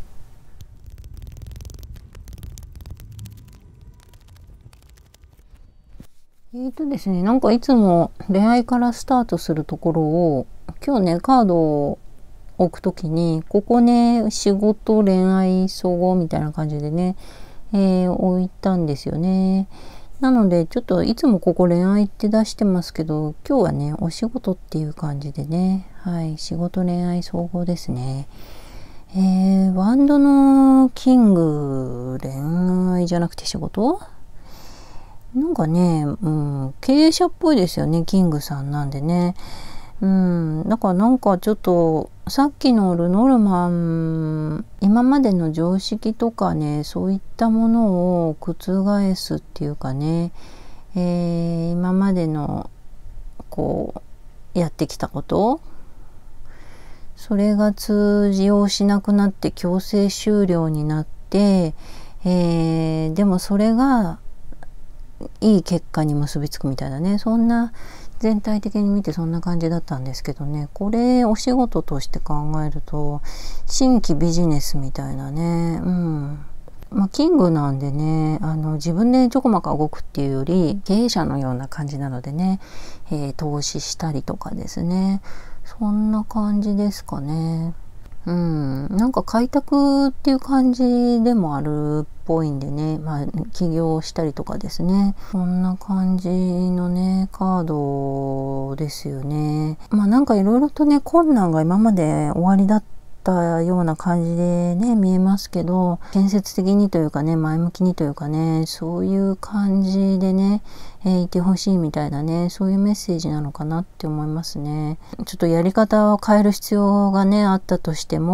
ですね、なんかいつも恋愛からスタートするところを、今日ねカードを置くときに、ここね仕事恋愛総合みたいな感じでね、置いたんですよね。なのでちょっといつもここ恋愛って出してますけど、今日はねお仕事っていう感じでね、はい、仕事恋愛総合ですね。ワンドのキング、恋愛じゃなくて仕事、なんかね、経営者っぽいですよね、キングさんなんでね。だからなんかちょっとさっきのルノルマン、今までの常識とかね、そういったものを覆すっていうかね、今までのこうやってきたこと、それが通用しなくなって強制終了になって、でもそれがいい結果に結びつくみたいなね、そんな全体的に見てそんな感じだったんですけどね、これお仕事として考えると新規ビジネスみたいなね、キングなんでね、自分でちょこまか動くっていうより経営者のような感じなのでね、投資したりとかですね、そんな感じですかね。なんか開拓っていう感じでもあるっぽいんでね、起業したりとかですね、こんな感じのねカードですよね。なんかいろいろとね困難が今まで終わりだったような感じでね見えますけど、建設的にというかね、前向きにというかね、そういう感じでね、いてほしいみたいなね、そういうメッセージなのかなって思いますね。ちょっとやり方を変える必要がねあったとしても、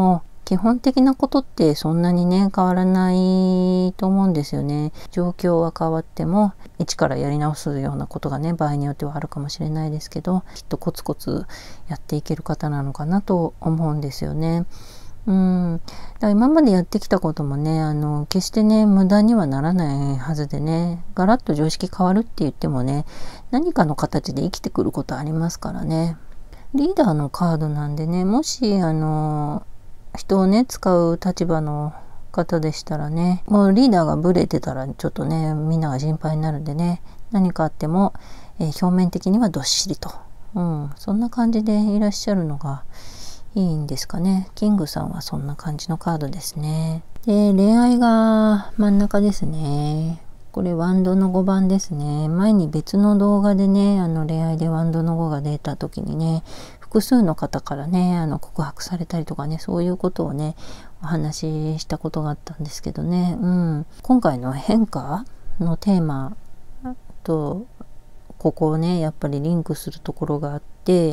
基本的なことってそんなにね変わらないと思うんですよね。状況は変わっても一からやり直すようなことがね場合によってはあるかもしれないですけど、きっとコツコツやっていける方なのかなと思うんですよね。だから今までやってきたこともね決してね無駄にはならないはずでね、ガラッと常識変わるって言ってもね何かの形で生きてくることありますからね。リーダーのカードなんでね、もし人をね使う立場の方でしたらね、もうリーダーがブレてたらちょっとねみんなが心配になるんでね、何かあっても、表面的にはどっしりと、そんな感じでいらっしゃるのがいいんですかね。キングさんはそんな感じのカードですね。で、恋愛が真ん中ですね。これワンドの5番ですね。前に別の動画でね恋愛でワンドの5が出た時にね、複数の方からね告白されたりとかね、そういうことをねお話ししたことがあったんですけどね、今回の変化のテーマとここをねやっぱりリンクするところがあって、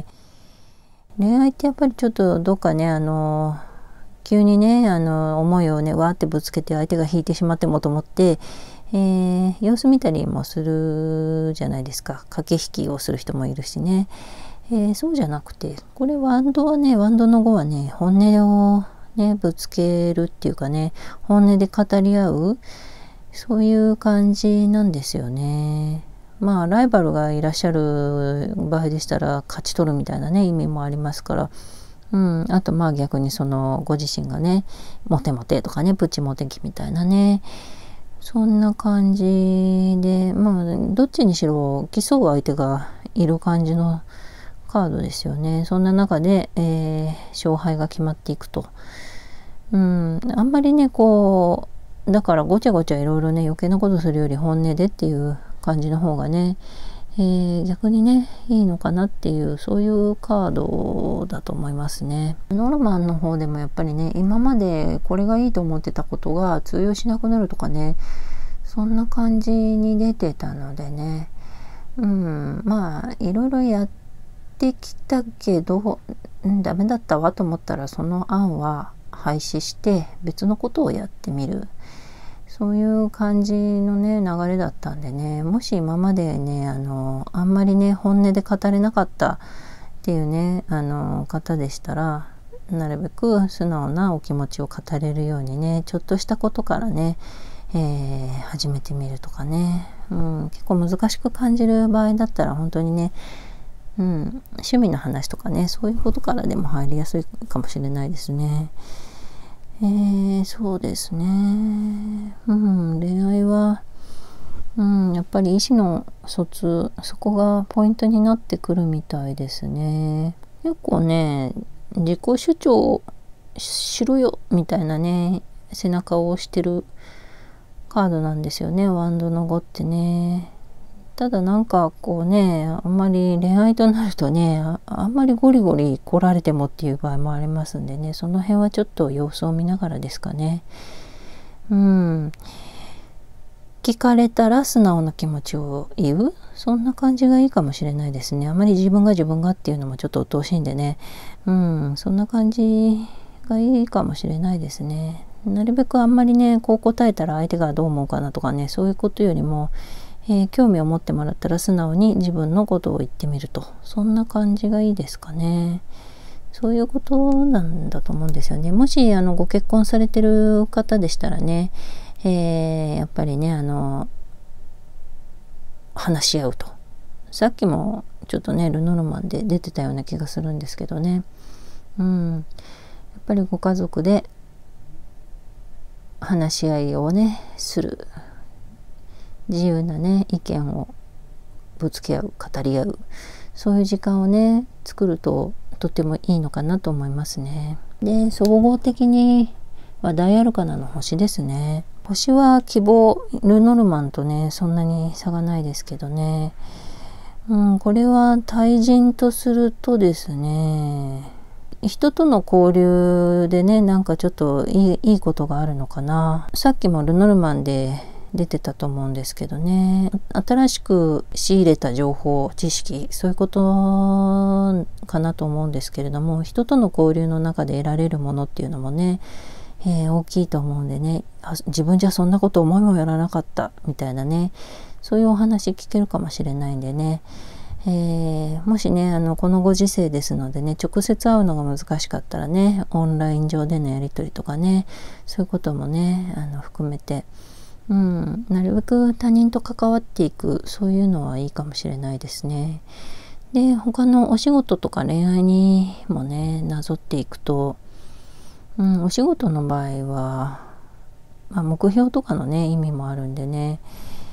恋愛ってやっぱりちょっとどっかね急にね思いをねわーってぶつけて相手が引いてしまってもと思って、様子見たりもするじゃないですか。駆け引きをする人もいるしね、そうじゃなくて、これワンドの5はね本音をねぶつけるっていうかね、本音で語り合う、そういう感じなんですよね。ライバルがいらっしゃる場合でしたら勝ち取るみたいなね意味もありますから、あと逆にそのご自身がねモテモテとかねプチモテ期みたいなね、そんな感じでどっちにしろ競う相手がいる感じのカードですよね。そんな中で、勝敗が決まっていくと、あんまりねだからごちゃごちゃいろいろね余計なことするより本音でっていう感じの方がね、逆にねいいのかなっていう、そういうカードだと思いますね。ノルマンの方でもやっぱりね、今までこれがいいと思ってたことが通用しなくなるとかね、そんな感じに出てたのでね、いろいろやってきたけどダメだったわと思ったらその案は廃止して別のことをやってみる、そういう感じのね流れだったんでね、もし今までねあんまりね本音で語れなかったっていうね方でしたら、なるべく素直なお気持ちを語れるようにね、ちょっとしたことからね、始めてみるとかね、結構難しく感じる場合だったら本当にね、趣味の話とかね、そういうことからでも入りやすいかもしれないですね。そうですね。恋愛は、やっぱり意思の疎通、そこがポイントになってくるみたいですね。結構ね、自己主張しろよみたいなね、背中を押してるカードなんですよね、ワンドの5ってね。ただあんまり恋愛となるとね、あんまりゴリゴリ来られてもっていう場合もありますんでね、その辺はちょっと様子を見ながらですかね。聞かれたら素直な気持ちを言う、そんな感じがいいかもしれないですね。あまり自分がっていうのもちょっと鬱陶しいんでね、そんな感じがいいかもしれないですね。なるべくあんまりねこう答えたら相手がどう思うかなとかね、そういうことよりも興味を持ってもらったら素直に自分のことを言ってみると、そんな感じがいいですかね。そういうことなんだと思うんですよね。もしご結婚されてる方でしたらね、やっぱりね話し合うと、さっきもちょっとねルノルマンで出てたような気がするんですけどね、やっぱりご家族で話し合いをねする、自由なね意見をぶつけ合う、語り合う、そういう時間をね作るととてもいいのかなと思いますね。で、総合的には大アルカナの星ですね。星は希望、ルノルマンとねそんなに差がないですけどね、これは対人とするとですね、人との交流でねちょっといいことがあるのかな。さっきもルノルマンで出てたと思うんですけどね。新しく仕入れた情報、知識、そういうことかなと思うんですけれども、人との交流の中で得られるものっていうのもね、大きいと思うんでね、自分じゃそんなこと思いもやらなかったみたいなね、そういうお話聞けるかもしれないんでね、もしねこのご時世ですのでね、直接会うのが難しかったらね、オンライン上でのやり取りとかね、そういうこともね含めて、なるべく他人と関わっていく、そういうのはいいかもしれないですね。で、他のお仕事とか恋愛にもねなぞっていくと、お仕事の場合は、目標とかのね意味もあるんでね、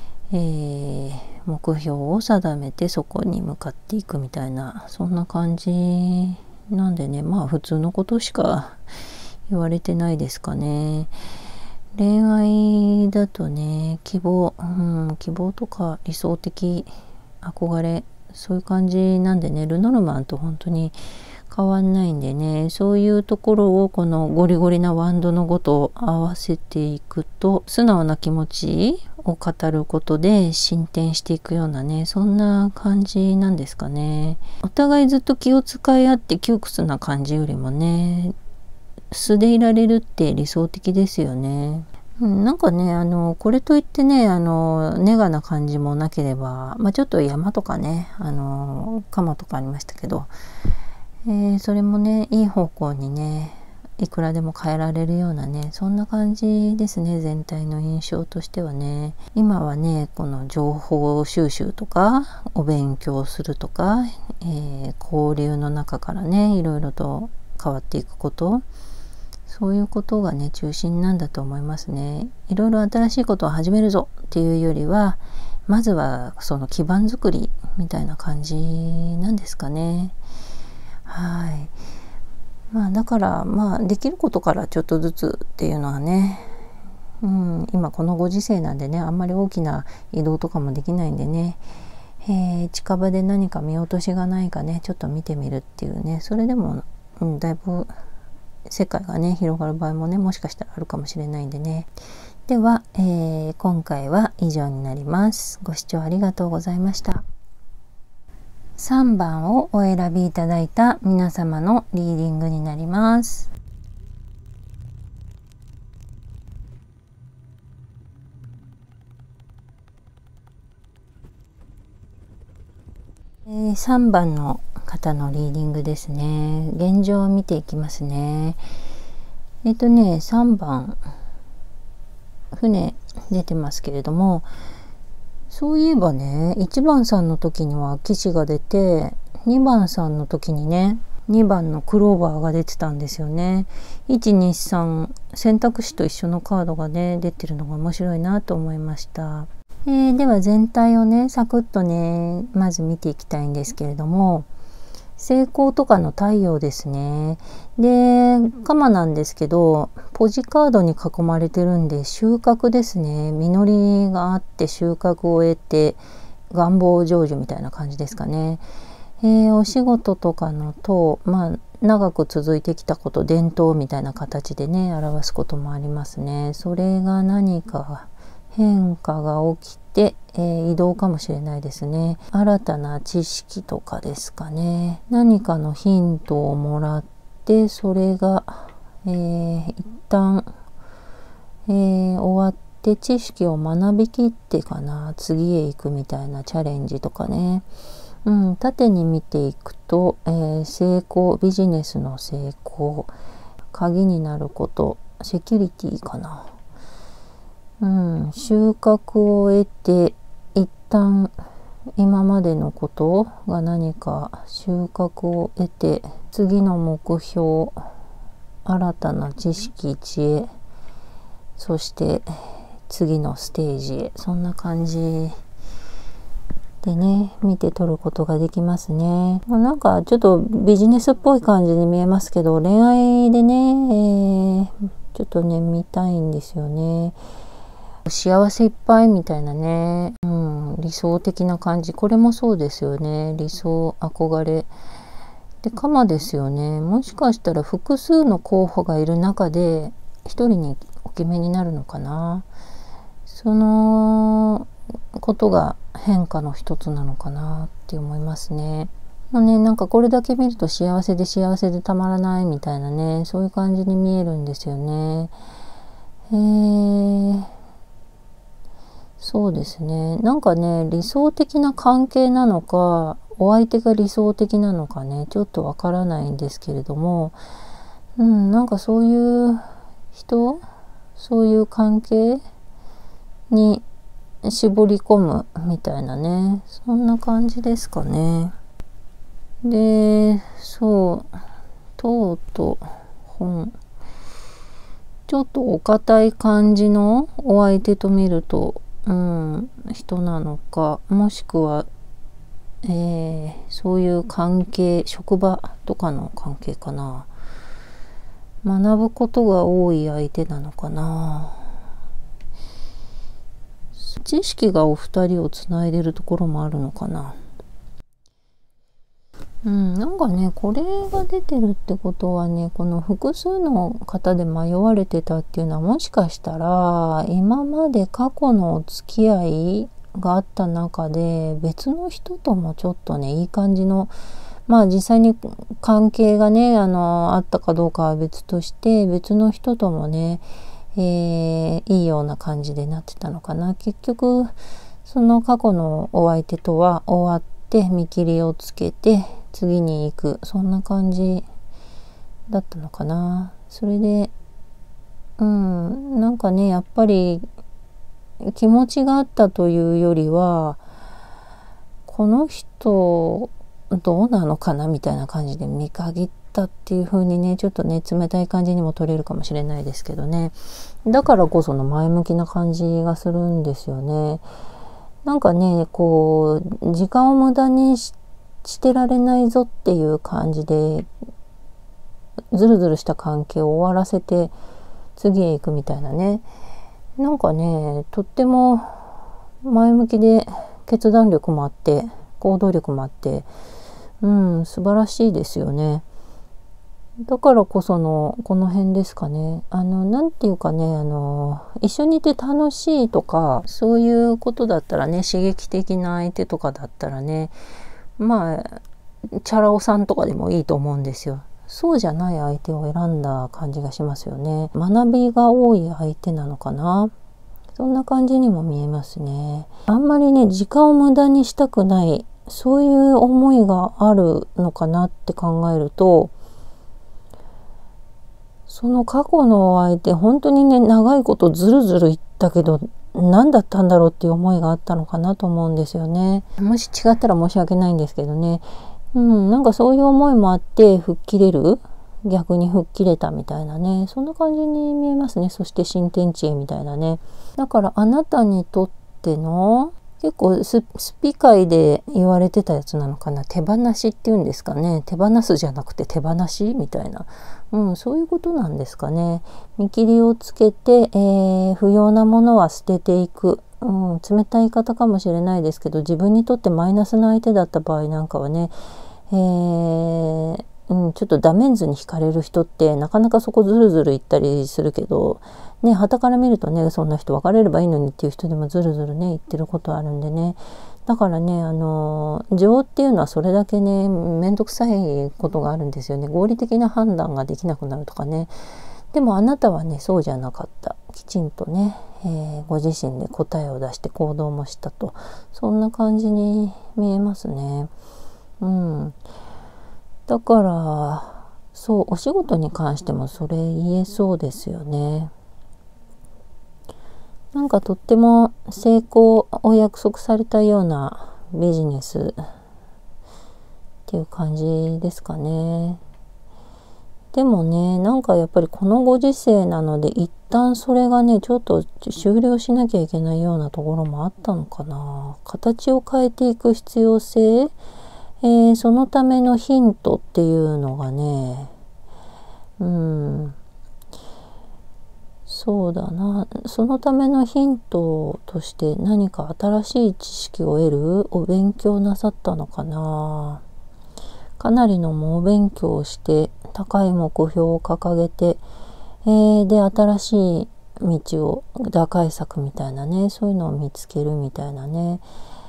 目標を定めてそこに向かっていくみたいな、そんな感じなんでね、普通のことしか言われてないですかね。恋愛だとね、希望とか理想的憧れ、そういう感じなんでね、ルノルマンと本当に変わんないんでね、そういうところをこのゴリゴリなワンドの語と合わせていくと、素直な気持ちを語ることで進展していくようなね、そんな感じなんですかね。お互いずっと気を使い合って窮屈な感じよりもね、素でいられるって理想的ですよね。なんかねこれといってねネガな感じもなければ、ちょっと山とかね鎌とかありましたけど、それもねいい方向にねいくらでも変えられるようなね、そんな感じですね、全体の印象としてはね。今はねこの情報収集とかお勉強するとか、交流の中からねいろいろと変わっていくこと、そういうことがね中心なんだと思いますね。いろいろ新しいことを始めるぞっていうよりは、まずはその基盤作りみたいな感じなんですかね。はい。だからできることからちょっとずつっていうのはね、今このご時世なんでね、あんまり大きな移動とかもできないんでね、近場で何か見落としがないかねちょっと見てみるっていうね、それでも、だいぶ世界がね広がる場合もねもしかしたらあるかもしれないんでね。では、今回は以上になります。ご視聴ありがとうございました。3番をお選びいただいた皆様のリーディングになります。3番の方のリーディングですね。現状を見ていきますね。3番船出てますけれども、そういえばね1番さんの時には騎士が出て、2番さんの時にね2番のクローバーが出てたんですよね。123選択肢と一緒のカードがね出てるのが面白いなと思いました。では全体をねサクッとねまず見ていきたいんですけれども、成功とかの太陽ですね。で鎌なんですけど、ポジカードに囲まれてるんで収穫ですね。実りがあって収穫を得て願望成就みたいな感じですかね。お仕事とかのと長く続いてきたこと、伝統みたいな形でね表すこともありますね。それが何か変化が起きて、移動かもしれないですね。新たな知識とかですかね。何かのヒントをもらって、それが、一旦、終わって知識を学びきってかな、次へ行くみたいなチャレンジとかね。縦に見ていくと、成功、ビジネスの成功、鍵になること、セキュリティかな。収穫を得て一旦今までのことが何か収穫を得て、次の目標、新たな知識、知恵、そして次のステージへ、そんな感じでね見て取ることができますね。なんかちょっとビジネスっぽい感じに見えますけど、恋愛でね、ちょっとね見たいんですよね。幸せいっぱいみたいなね、理想的な感じ、これもそうですよね。理想、憧れで鎌ですよね。もしかしたら複数の候補がいる中で一人にお決めになるのかな。 そのことが変化の一つなのかなって思いますね。もうね、なんかこれだけ見ると幸せで幸せでたまらないみたいなね、そういう感じに見えるんですよね。そうですね。なんかね、理想的な関係なのか、お相手が理想的なのかね、ちょっとわからないんですけれども、なんかそういう人、そういう関係に絞り込むみたいなね、そんな感じですかね。で、そう、とうと本、ちょっとお堅い感じのお相手と見ると、人なのか、もしくは、そういう関係、職場とかの関係かな。学ぶことが多い相手なのかな。知識がお二人をつないでるところもあるのかな。なんかね、これが出てるってことはね、この複数の方で迷われてたっていうのは、もしかしたら今まで過去のお付き合いがあった中で別の人ともちょっとね、いい感じの、実際に関係がね、あったかどうかは別として、別の人ともね、いいような感じでなってたのかな。結局その過去のお相手とは終わって見切りをつけて次に行く、そんな感じだったのかな。それでなんかね、やっぱり気持ちがあったというよりは、この人どうなのかなみたいな感じで見限ったっていう風にね、ちょっとね、冷たい感じにも取れるかもしれないですけどね。だからこその前向きな感じがするんですよね。なんかね、こう時間を無駄にしてられないぞっていう感じで、ずるずるした関係を終わらせて次へ行くみたいなね。なんかね、とっても前向きで決断力もあって行動力もあって、素晴らしいですよね。だからこそのこの辺ですかね。なんていうかね、一緒にいて楽しいとかそういうことだったらね、刺激的な相手とかだったらね、チャラ男さんとかでもいいと思うんですよ。そうじゃない相手を選んだ感じがしますよね。学びが多い相手なのかな。そんな感じにも見えますね。あんまりね、時間を無駄にしたくない、そういう思いがあるのかなって考えると、その過去のお相手、本当にね、長いことずるずる言ったけど、何だったんだろうっていう思いがあったのかなと思うんですよね。もし違ったら申し訳ないんですけどね。なんかそういう思いもあって吹っ切れる、逆に吹っ切れたみたいなね、そんな感じに見えますね。そして新天地へみたいなね。だからあなたにとっての結構スピ界で言われてたやつなのかな、手放しっていうんですかね。手放すじゃなくて手放しみたいな、そういうことなんですかね。見切りをつけて、不要なものは捨てていく、冷たい言い方かもしれないですけど、自分にとってマイナスな相手だった場合なんかはね、ちょっとダメンズに惹かれる人ってなかなかそこずるずる言ったりするけどね、傍から見るとね、そんな人別れればいいのにっていう人でもずるずるね言ってることあるんでね。だからね、情っていうのはそれだけね、めんどくさいことがあるんですよね。合理的な判断ができなくなるとかね。でもあなたはね、そうじゃなかった。きちんとね、ご自身で答えを出して行動もしたと、そんな感じに見えますね。だからそう、お仕事に関してもそれ言えそうですよね。なんかとっても成功を約束されたようなビジネスっていう感じですかね。でもね、なんかやっぱりこのご時世なので一旦それがね、ちょっと終了しなきゃいけないようなところもあったのかな。形を変えていく必要性、そのためのヒントっていうのがね、そうだな、そのためのヒントとして何か新しい知識を得るお勉強なさったのかな。かなりの猛勉強をして高い目標を掲げて、で新しい道を打開策みたいなね、そういうのを見つけるみたいなね。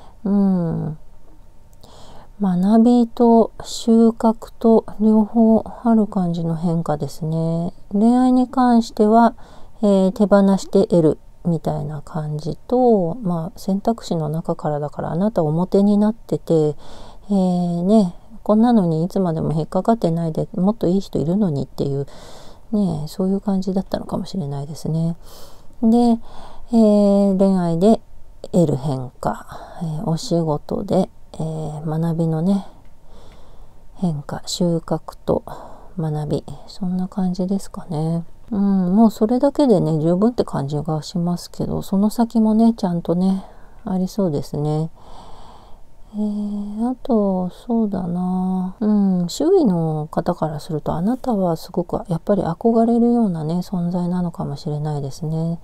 学びと収穫と両方ある感じの変化ですね。恋愛に関しては、手放して得るみたいな感じと、選択肢の中からだからあなた表になってて、こんなのにいつまでも引っかかってないでもっといい人いるのにっていうね、そういう感じだったのかもしれないですね。で、恋愛で得る変化、お仕事で、学びのね変化、収穫と学び、そんな感じですかね。もうそれだけでね十分って感じがしますけど、その先もねちゃんとねありそうですね。あとそうだな、周囲の方からするとあなたはすごくやっぱり憧れるようなね存在なのかもしれないですね。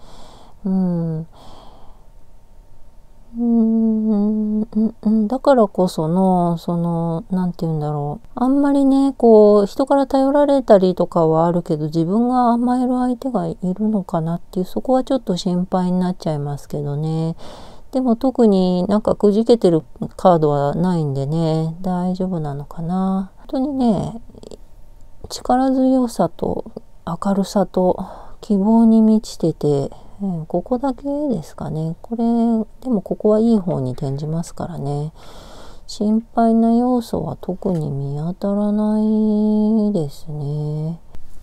だからこそのなんて言うんだろう、あんまりねこう人から頼られたりとかはあるけど、自分が甘える相手がいるのかなっていう、そこはちょっと心配になっちゃいますけどね。でも特になんかくじけてるカードはないんでね、大丈夫なのかな。本当にね、力強さと明るさと希望に満ちてて、ここだけですかね。これでもここはいい方に転じますからね。心配な要素は特に見当たらないですね。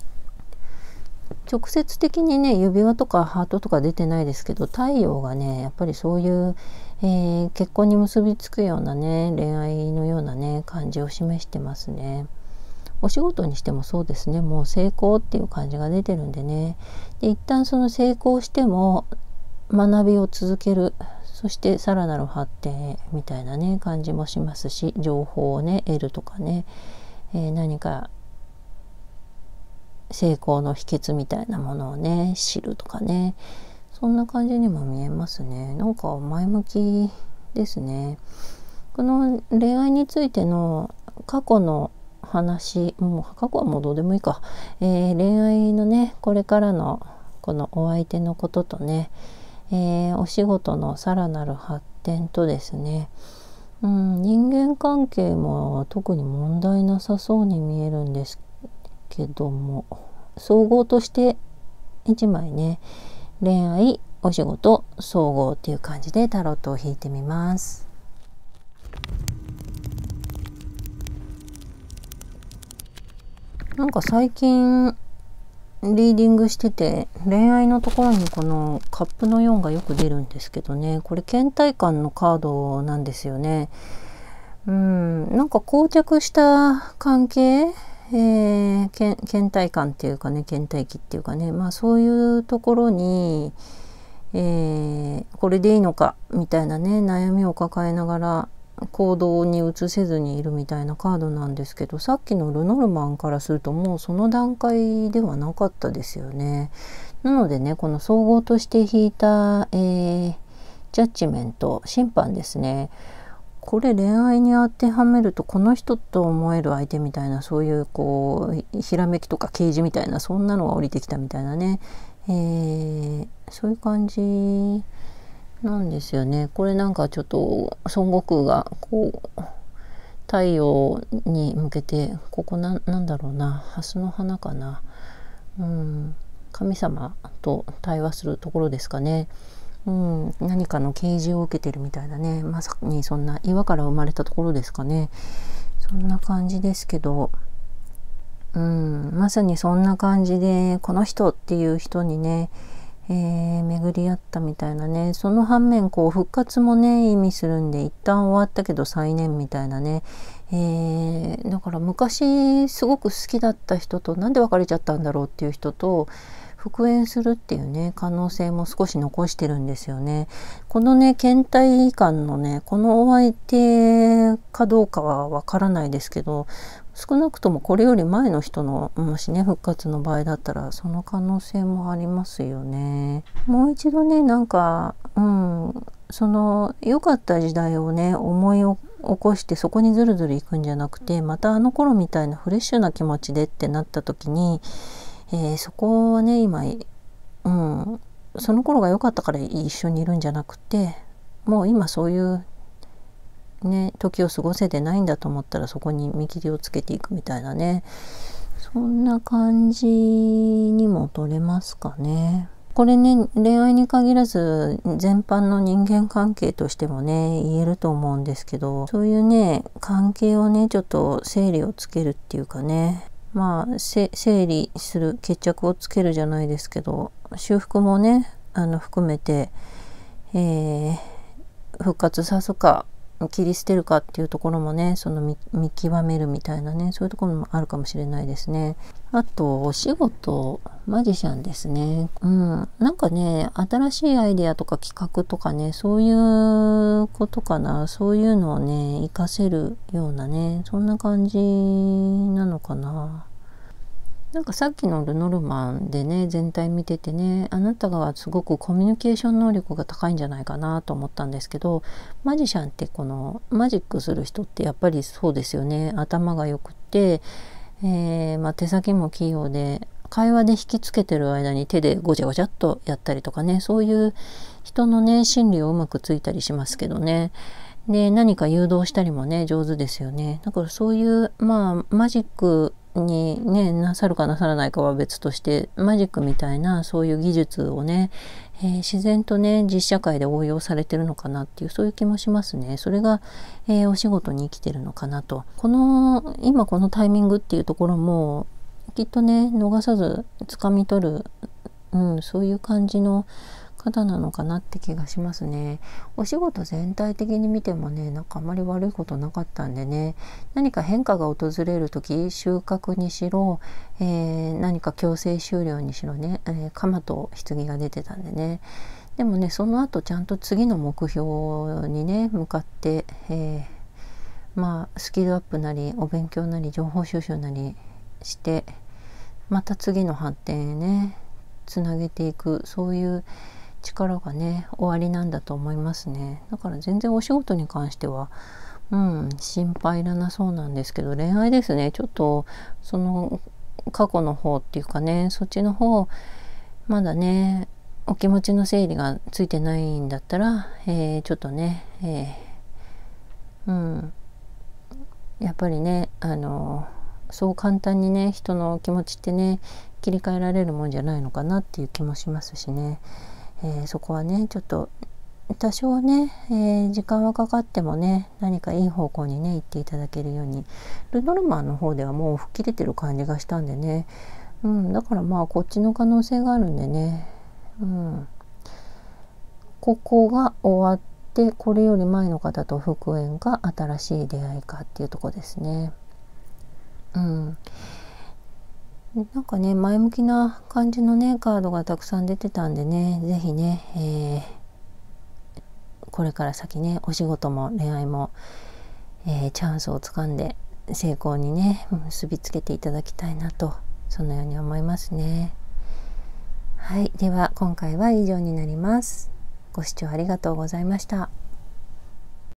直接的にね指輪とかハートとか出てないですけど、太陽がねやっぱりそういう、結婚に結びつくようなね恋愛のようなね感じを示してますね。お仕事にしてもそうですね。もう成功っていう感じが出てるんでね。で一旦その成功しても学びを続ける、そしてさらなる発展みたいなね感じもしますし、情報をね得るとかね、何か成功の秘訣みたいなものをね知るとかね、そんな感じにも見えますね。なんか前向きですね。この恋愛についての過去の話、もう過去はもうどうでもいいか、恋愛のねこれからのこのお相手のこととね、お仕事のさらなる発展とですね、人間関係も特に問題なさそうに見えるんですけども、総合として1枚ね、恋愛、お仕事、総合っていう感じでタロットを引いてみます。なんか最近リーディングしてて、恋愛のところにこのカップの4がよく出るんですけどね、これ倦怠感のカードなんですよね。なんか膠着した関係、倦怠感っていうかね、倦怠期っていうかね、そういうところに、これでいいのかみたいなね悩みを抱えながら行動に移せずにいるみたいなカードなんですけど、さっきのルノルマンからするともうその段階ではなかったですよね。なのでね、この総合として引いた、ジャッジメント、審判ですね。これ恋愛に当てはめるとこの人と思える相手みたいな、そういうこうひらめきとか啓示みたいな、そんなのが降りてきたみたいなね、そういう感じなんですよね。これなんかちょっと孫悟空がこう太陽に向けて、ここなんだろうな、蓮の花かな、神様と対話するところですかね。何かの啓示を受けてるみたいなね、まさにそんな岩から生まれたところですかね。そんな感じですけど、まさにそんな感じでこの人っていう人にね、巡り合ったみたいなね。その反面こう復活もね意味するんで、一旦終わったけど再燃みたいなね、だから昔すごく好きだった人となんで別れちゃったんだろうっていう人と復縁するっていうね可能性も少し残してるんですよね。このね倦怠感のね、このお相手かどうかはわからないですけど、少なくともこれより前の人のもしね復活の場合だったらその可能性もありますよね。もう一度ねなんかその良かった時代をね思い起こして、そこにずるずるいくんじゃなくて、またあの頃みたいなフレッシュな気持ちでってなった時に、そこはね今その頃が良かったから一緒にいるんじゃなくて、もう今そういうね時を過ごせてないんだと思ったらそこに見切りをつけていくみたいなね、そんな感じにも取れますかね。これね、恋愛に限らず全般の人間関係としてもね言えると思うんですけど、そういうね関係をねちょっと整理をつけるっていうかね、まあ整理する、決着をつけるじゃないですけど、修復もね含めて、復活さすか切り捨てるかっていうところもね、その見極めるみたいなね、そういうところもあるかもしれないですね。あとお仕事、マジシャンですね。なんかね新しいアイデアとか企画とかね、そういうことかな、そういうのをね活かせるようなね、そんな感じなのかな。なんかさっきのルノルマンでね全体見ててね、あなたがすごくコミュニケーション能力が高いんじゃないかなと思ったんですけど、マジシャンってこのマジックする人ってやっぱりそうですよね。頭がよくって、手先も器用で、会話で引きつけてる間に手でごちゃごちゃっとやったりとかね、そういう人のね心理をうまくついたりしますけどね。で何か誘導したりもね上手ですよね。だからそういうマジックにねなさるかなさらないかは別として、マジックみたいなそういう技術をね、自然とね実社会で応用されてるのかなっていう、そういう気もしますね。それが、お仕事に生きてるのかなと。今このタイミングっていうところもきっとね逃さず掴み取る、そういう感じの方なのかなって気がしますね。お仕事全体的に見てもね、なんかあまり悪いことなかったんでね、何か変化が訪れる時、収穫にしろ、何か強制終了にしろね、鎌と棺が出てたんでね。でもねその後ちゃんと次の目標にね向かって、スキルアップなりお勉強なり情報収集なりして、また次の発展へねつなげていく、そういう力がね終わりなんだと思いますね。だから全然お仕事に関しては心配いらなそうなんですけど、恋愛ですね、ちょっとその過去の方っていうかね、そっちの方まだねお気持ちの整理がついてないんだったら、ちょっとね、やっぱりねそう簡単にね人の気持ちってね切り替えられるもんじゃないのかなっていう気もしますしね。そこはねちょっと多少ね、時間はかかってもね何かいい方向にね行っていただけるように、ルノルマンの方ではもう吹っ切れてる感じがしたんでね、だからこっちの可能性があるんでね、ここが終わってこれより前の方と復縁か新しい出会いかっていうとこですね。なんかね前向きな感じのねカードがたくさん出てたんでね、是非ね、これから先ねお仕事も恋愛も、チャンスをつかんで成功にね結びつけていただきたいなと、そのように思いますね。はい、では今回は以上になります。ご視聴ありがとうございました。